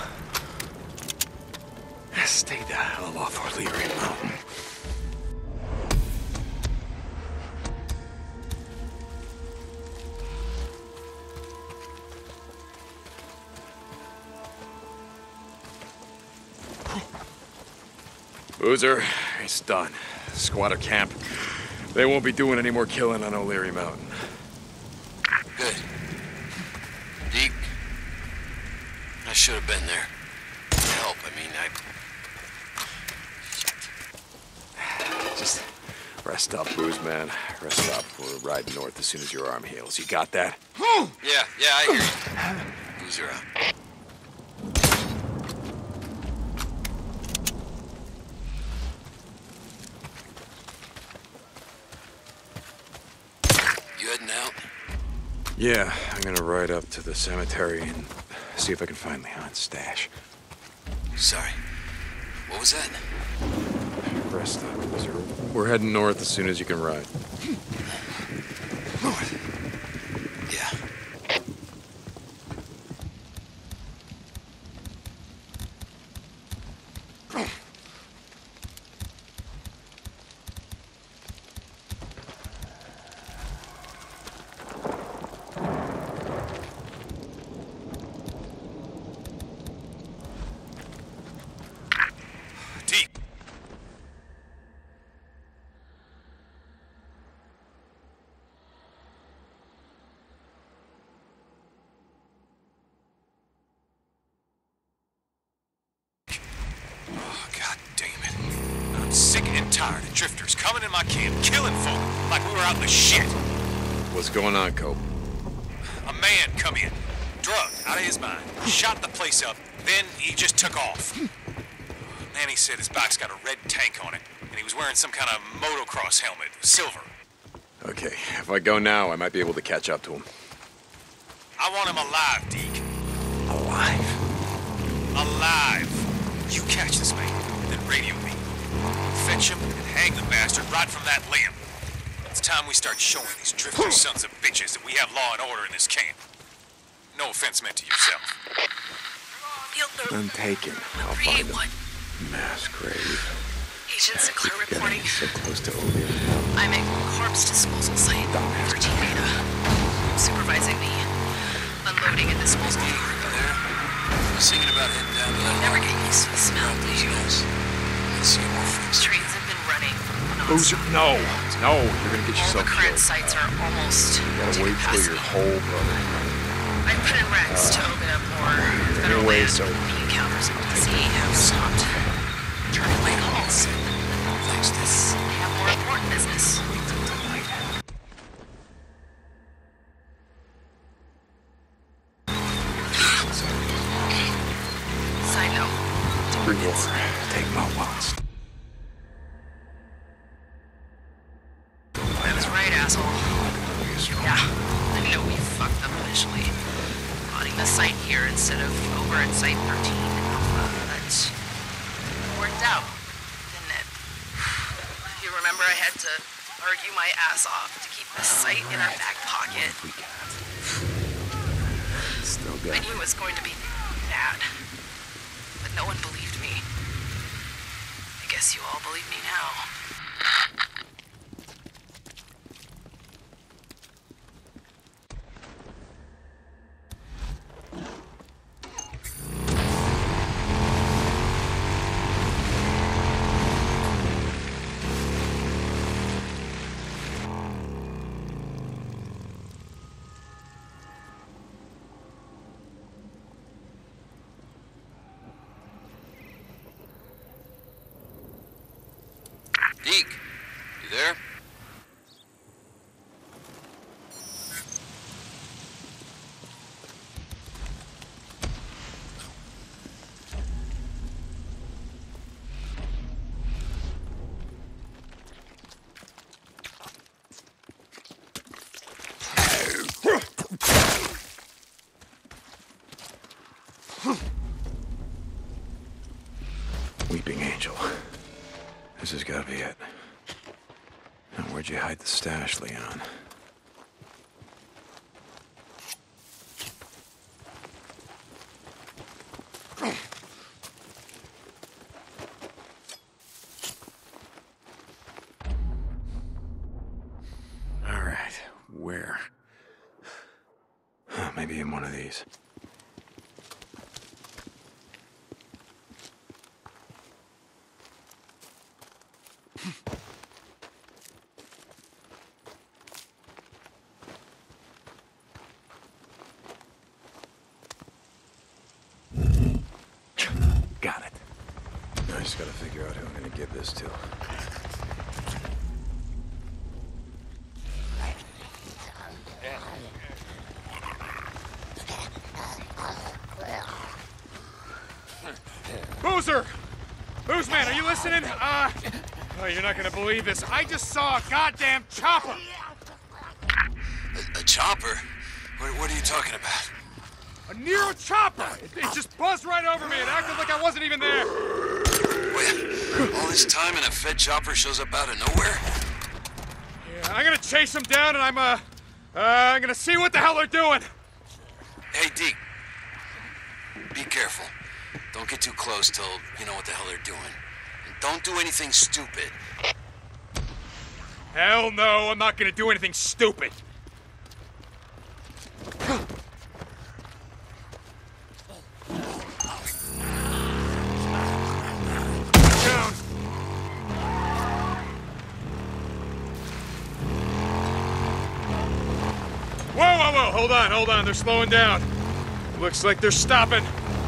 Stay the hell off O'Leary Mountain. Boozer, it's done. Squatter camp. They won't be doing any more killing on O'Leary Mountain. Good. Deke, I should have been there. Help, I mean, Just rest up, Booze, man. Rest up. We're riding north as soon as your arm heals. You got that? Yeah, I hear you. Boozer out. Yeah, I'm gonna ride up to the cemetery and see if I can find Leon's stash. Sorry. What was that? Rest up, Boozer. We're heading north as soon as you can ride. North? Yeah. Tired of drifters coming in my camp, killing folk like we were out in the shit. What's going on, Cope? A man come in, drugged out of his mind, shot the place up, then he just took off. Manny said his bike's got a red tank on it, and he was wearing some kind of motocross helmet, silver. Okay, if I go now, I might be able to catch up to him. I want him alive, Deke. Alive? Alive. You catch this man, then radio me. Fetch him and hang the bastard right from that limb. It's time we start showing these drifter sons of bitches that we have law and order in this camp. No offense meant to yourself. I'm taken. I'll find him. Mass grave. Agent Sinclair reporting. So close to O'Leary. I'm at corpse disposal site for T-Beta. Supervising the unloading and disposal. I was thinking about heading down to that. Never get used to the smell, do you? Trains have been running. Boozer, no, you're gonna get yourself killed. All the current killed. sites are almost You gotta wait till you're whole, brother. I put in recs to open up more federal anyway, land. so The encounters in DC have stopped turning like halls. Thanks to this, we have more important business. Side note. Take my watch. I was right, asshole. Yeah, I know we fucked up initially. Spotting the site here instead of over at Site 13 Alpha, but it worked out, didn't it? You remember I had to argue my ass off to keep this site in our back pocket. I knew it was going to be bad, but no one believed me. I guess you all believe me now. You there? Weeping Angel. This has got to be it. Now, where'd you hide the stash, Leon? All right, where? Maybe in one of these. Got it. I just gotta figure out who I'm gonna give this to. Boozer! Boozman, are you listening? Oh, you're not gonna believe this. I just saw a goddamn chopper! A chopper? What are you talking about? A Nero chopper! It just buzzed right over me and acted like I wasn't even there! Wait, all this time and a Fed chopper shows up out of nowhere? Yeah, I'm gonna chase them down and I'm gonna see what the hell they're doing! Hey, Deke. Be careful. Don't get too close till you know what the hell they're doing. And don't do anything stupid. Hell no, I'm not gonna do anything stupid! Down! Whoa! Hold on, they're slowing down. Looks like they're stopping.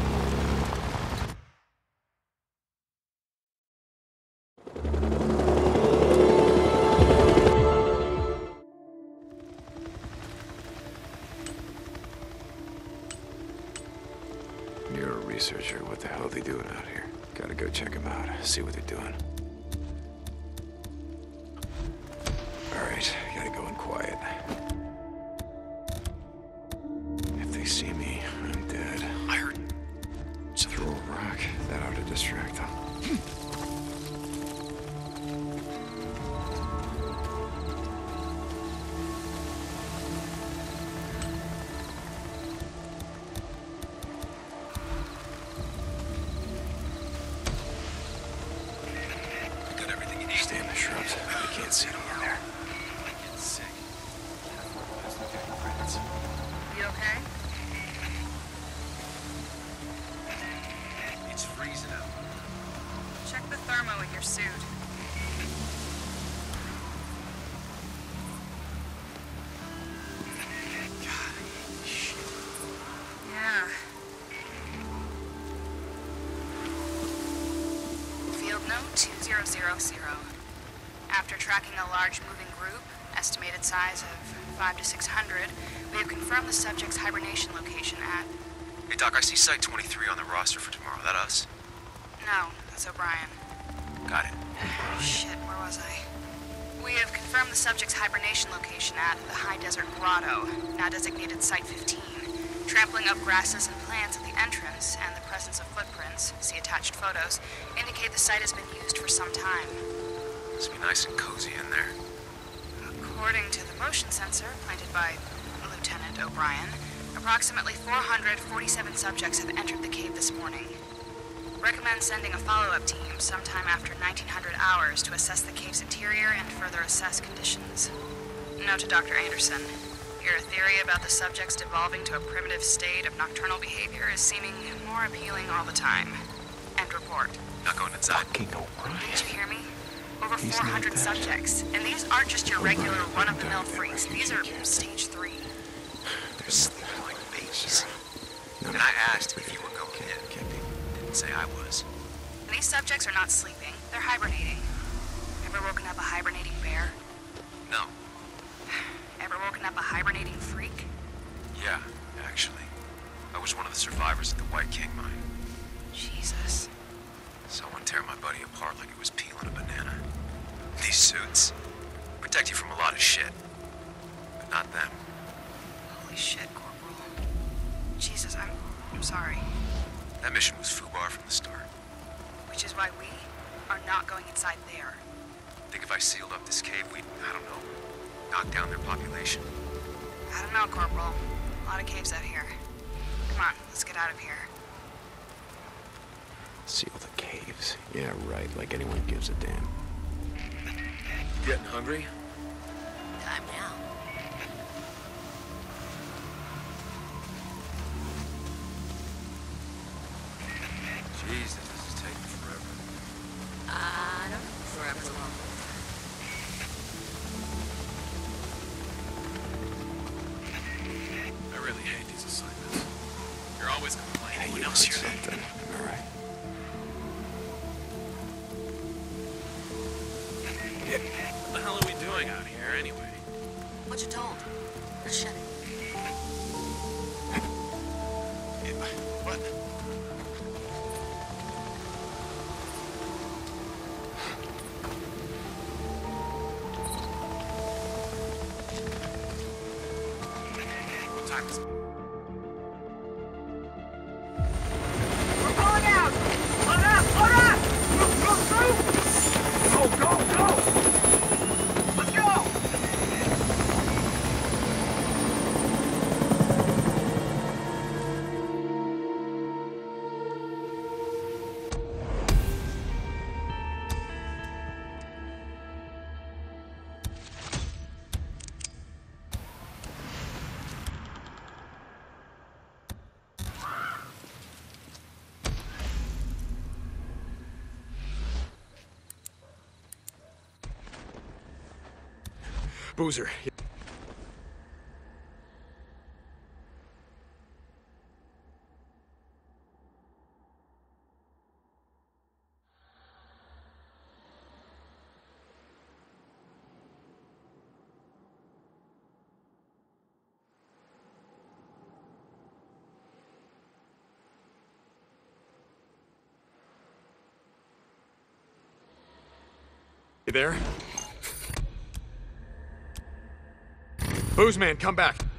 You're a researcher. What the hell are they doing out here? Gotta go check them out, see what they're doing. All right, gotta go in quiet. If they see me, I'm dead. I heard... Throw a rock. That ought to distract them. Got everything you need. Stay in the shrubs. They can't see me in there. I get sick. You okay? It's freezing out. Check the thermo in your suit. Yeah. Field note 2000. After tracking a large moving group, estimated size of 500 to 600, we have confirmed the subject's hibernation location at... Hey, Doc, I see Site 23 on the roster for tomorrow. That us? No, that's O'Brien. Got it. Shit, where was I? We have confirmed the subject's hibernation location at the High Desert Grotto, now designated Site 15. Trampling of grasses and plants at the entrance and the presence of footprints, see attached photos, indicate the site has been used for some time. Must be nice and cozy in there. According to the motion sensor planted by Lieutenant O'Brien, approximately 447 subjects have entered the cave this morning. Recommend sending a follow-up team sometime after 1900 hours to assess the cave's interior and further assess conditions. Note to Dr. Anderson, your theory about the subjects devolving to a primitive state of nocturnal behavior is seeming more appealing all the time. End report. Not going inside. Fucking O'Brien. Did you hear me? Over He's 400 not that. subjects, and these aren't just your regular run-of-the-mill freaks. These are stage 3. They're sleeping like babies. And I asked if you were going in. Didn't say I was. These subjects are not sleeping. They're hibernating. Ever woken up a hibernating bear? bear? No. Ever woken up a hibernating freak? Yeah, actually. I was one of the survivors at the White King mine. Jesus. Someone tear my buddy apart like it was peeling a banana. These suits protect you from a lot of shit. But not them. Holy shit, Corporal. Jesus, I'm sorry. That mission was FUBAR from the start. Which is why we are not going inside there. Think if I sealed up this cave, we'd, I don't know, knock down their population? I don't know, Corporal. A lot of caves out here. Come on, let's get out of here. Seal the caves. Yeah, right, like anyone gives a damn. Getting hungry? Time now. Jesus, this is taking forever. I don't know. Forever's long. I really hate these assignments. You're always complaining. Hey, Anyone you else heard hear that? something. Am I right? What the hell are we doing out here, anyway? What you told? Let's shut it. What? What time is it? We're pulling out! Load up! Load up! Move through! Go, go, go! Let's go! Boozer. You there? Booze man, come back.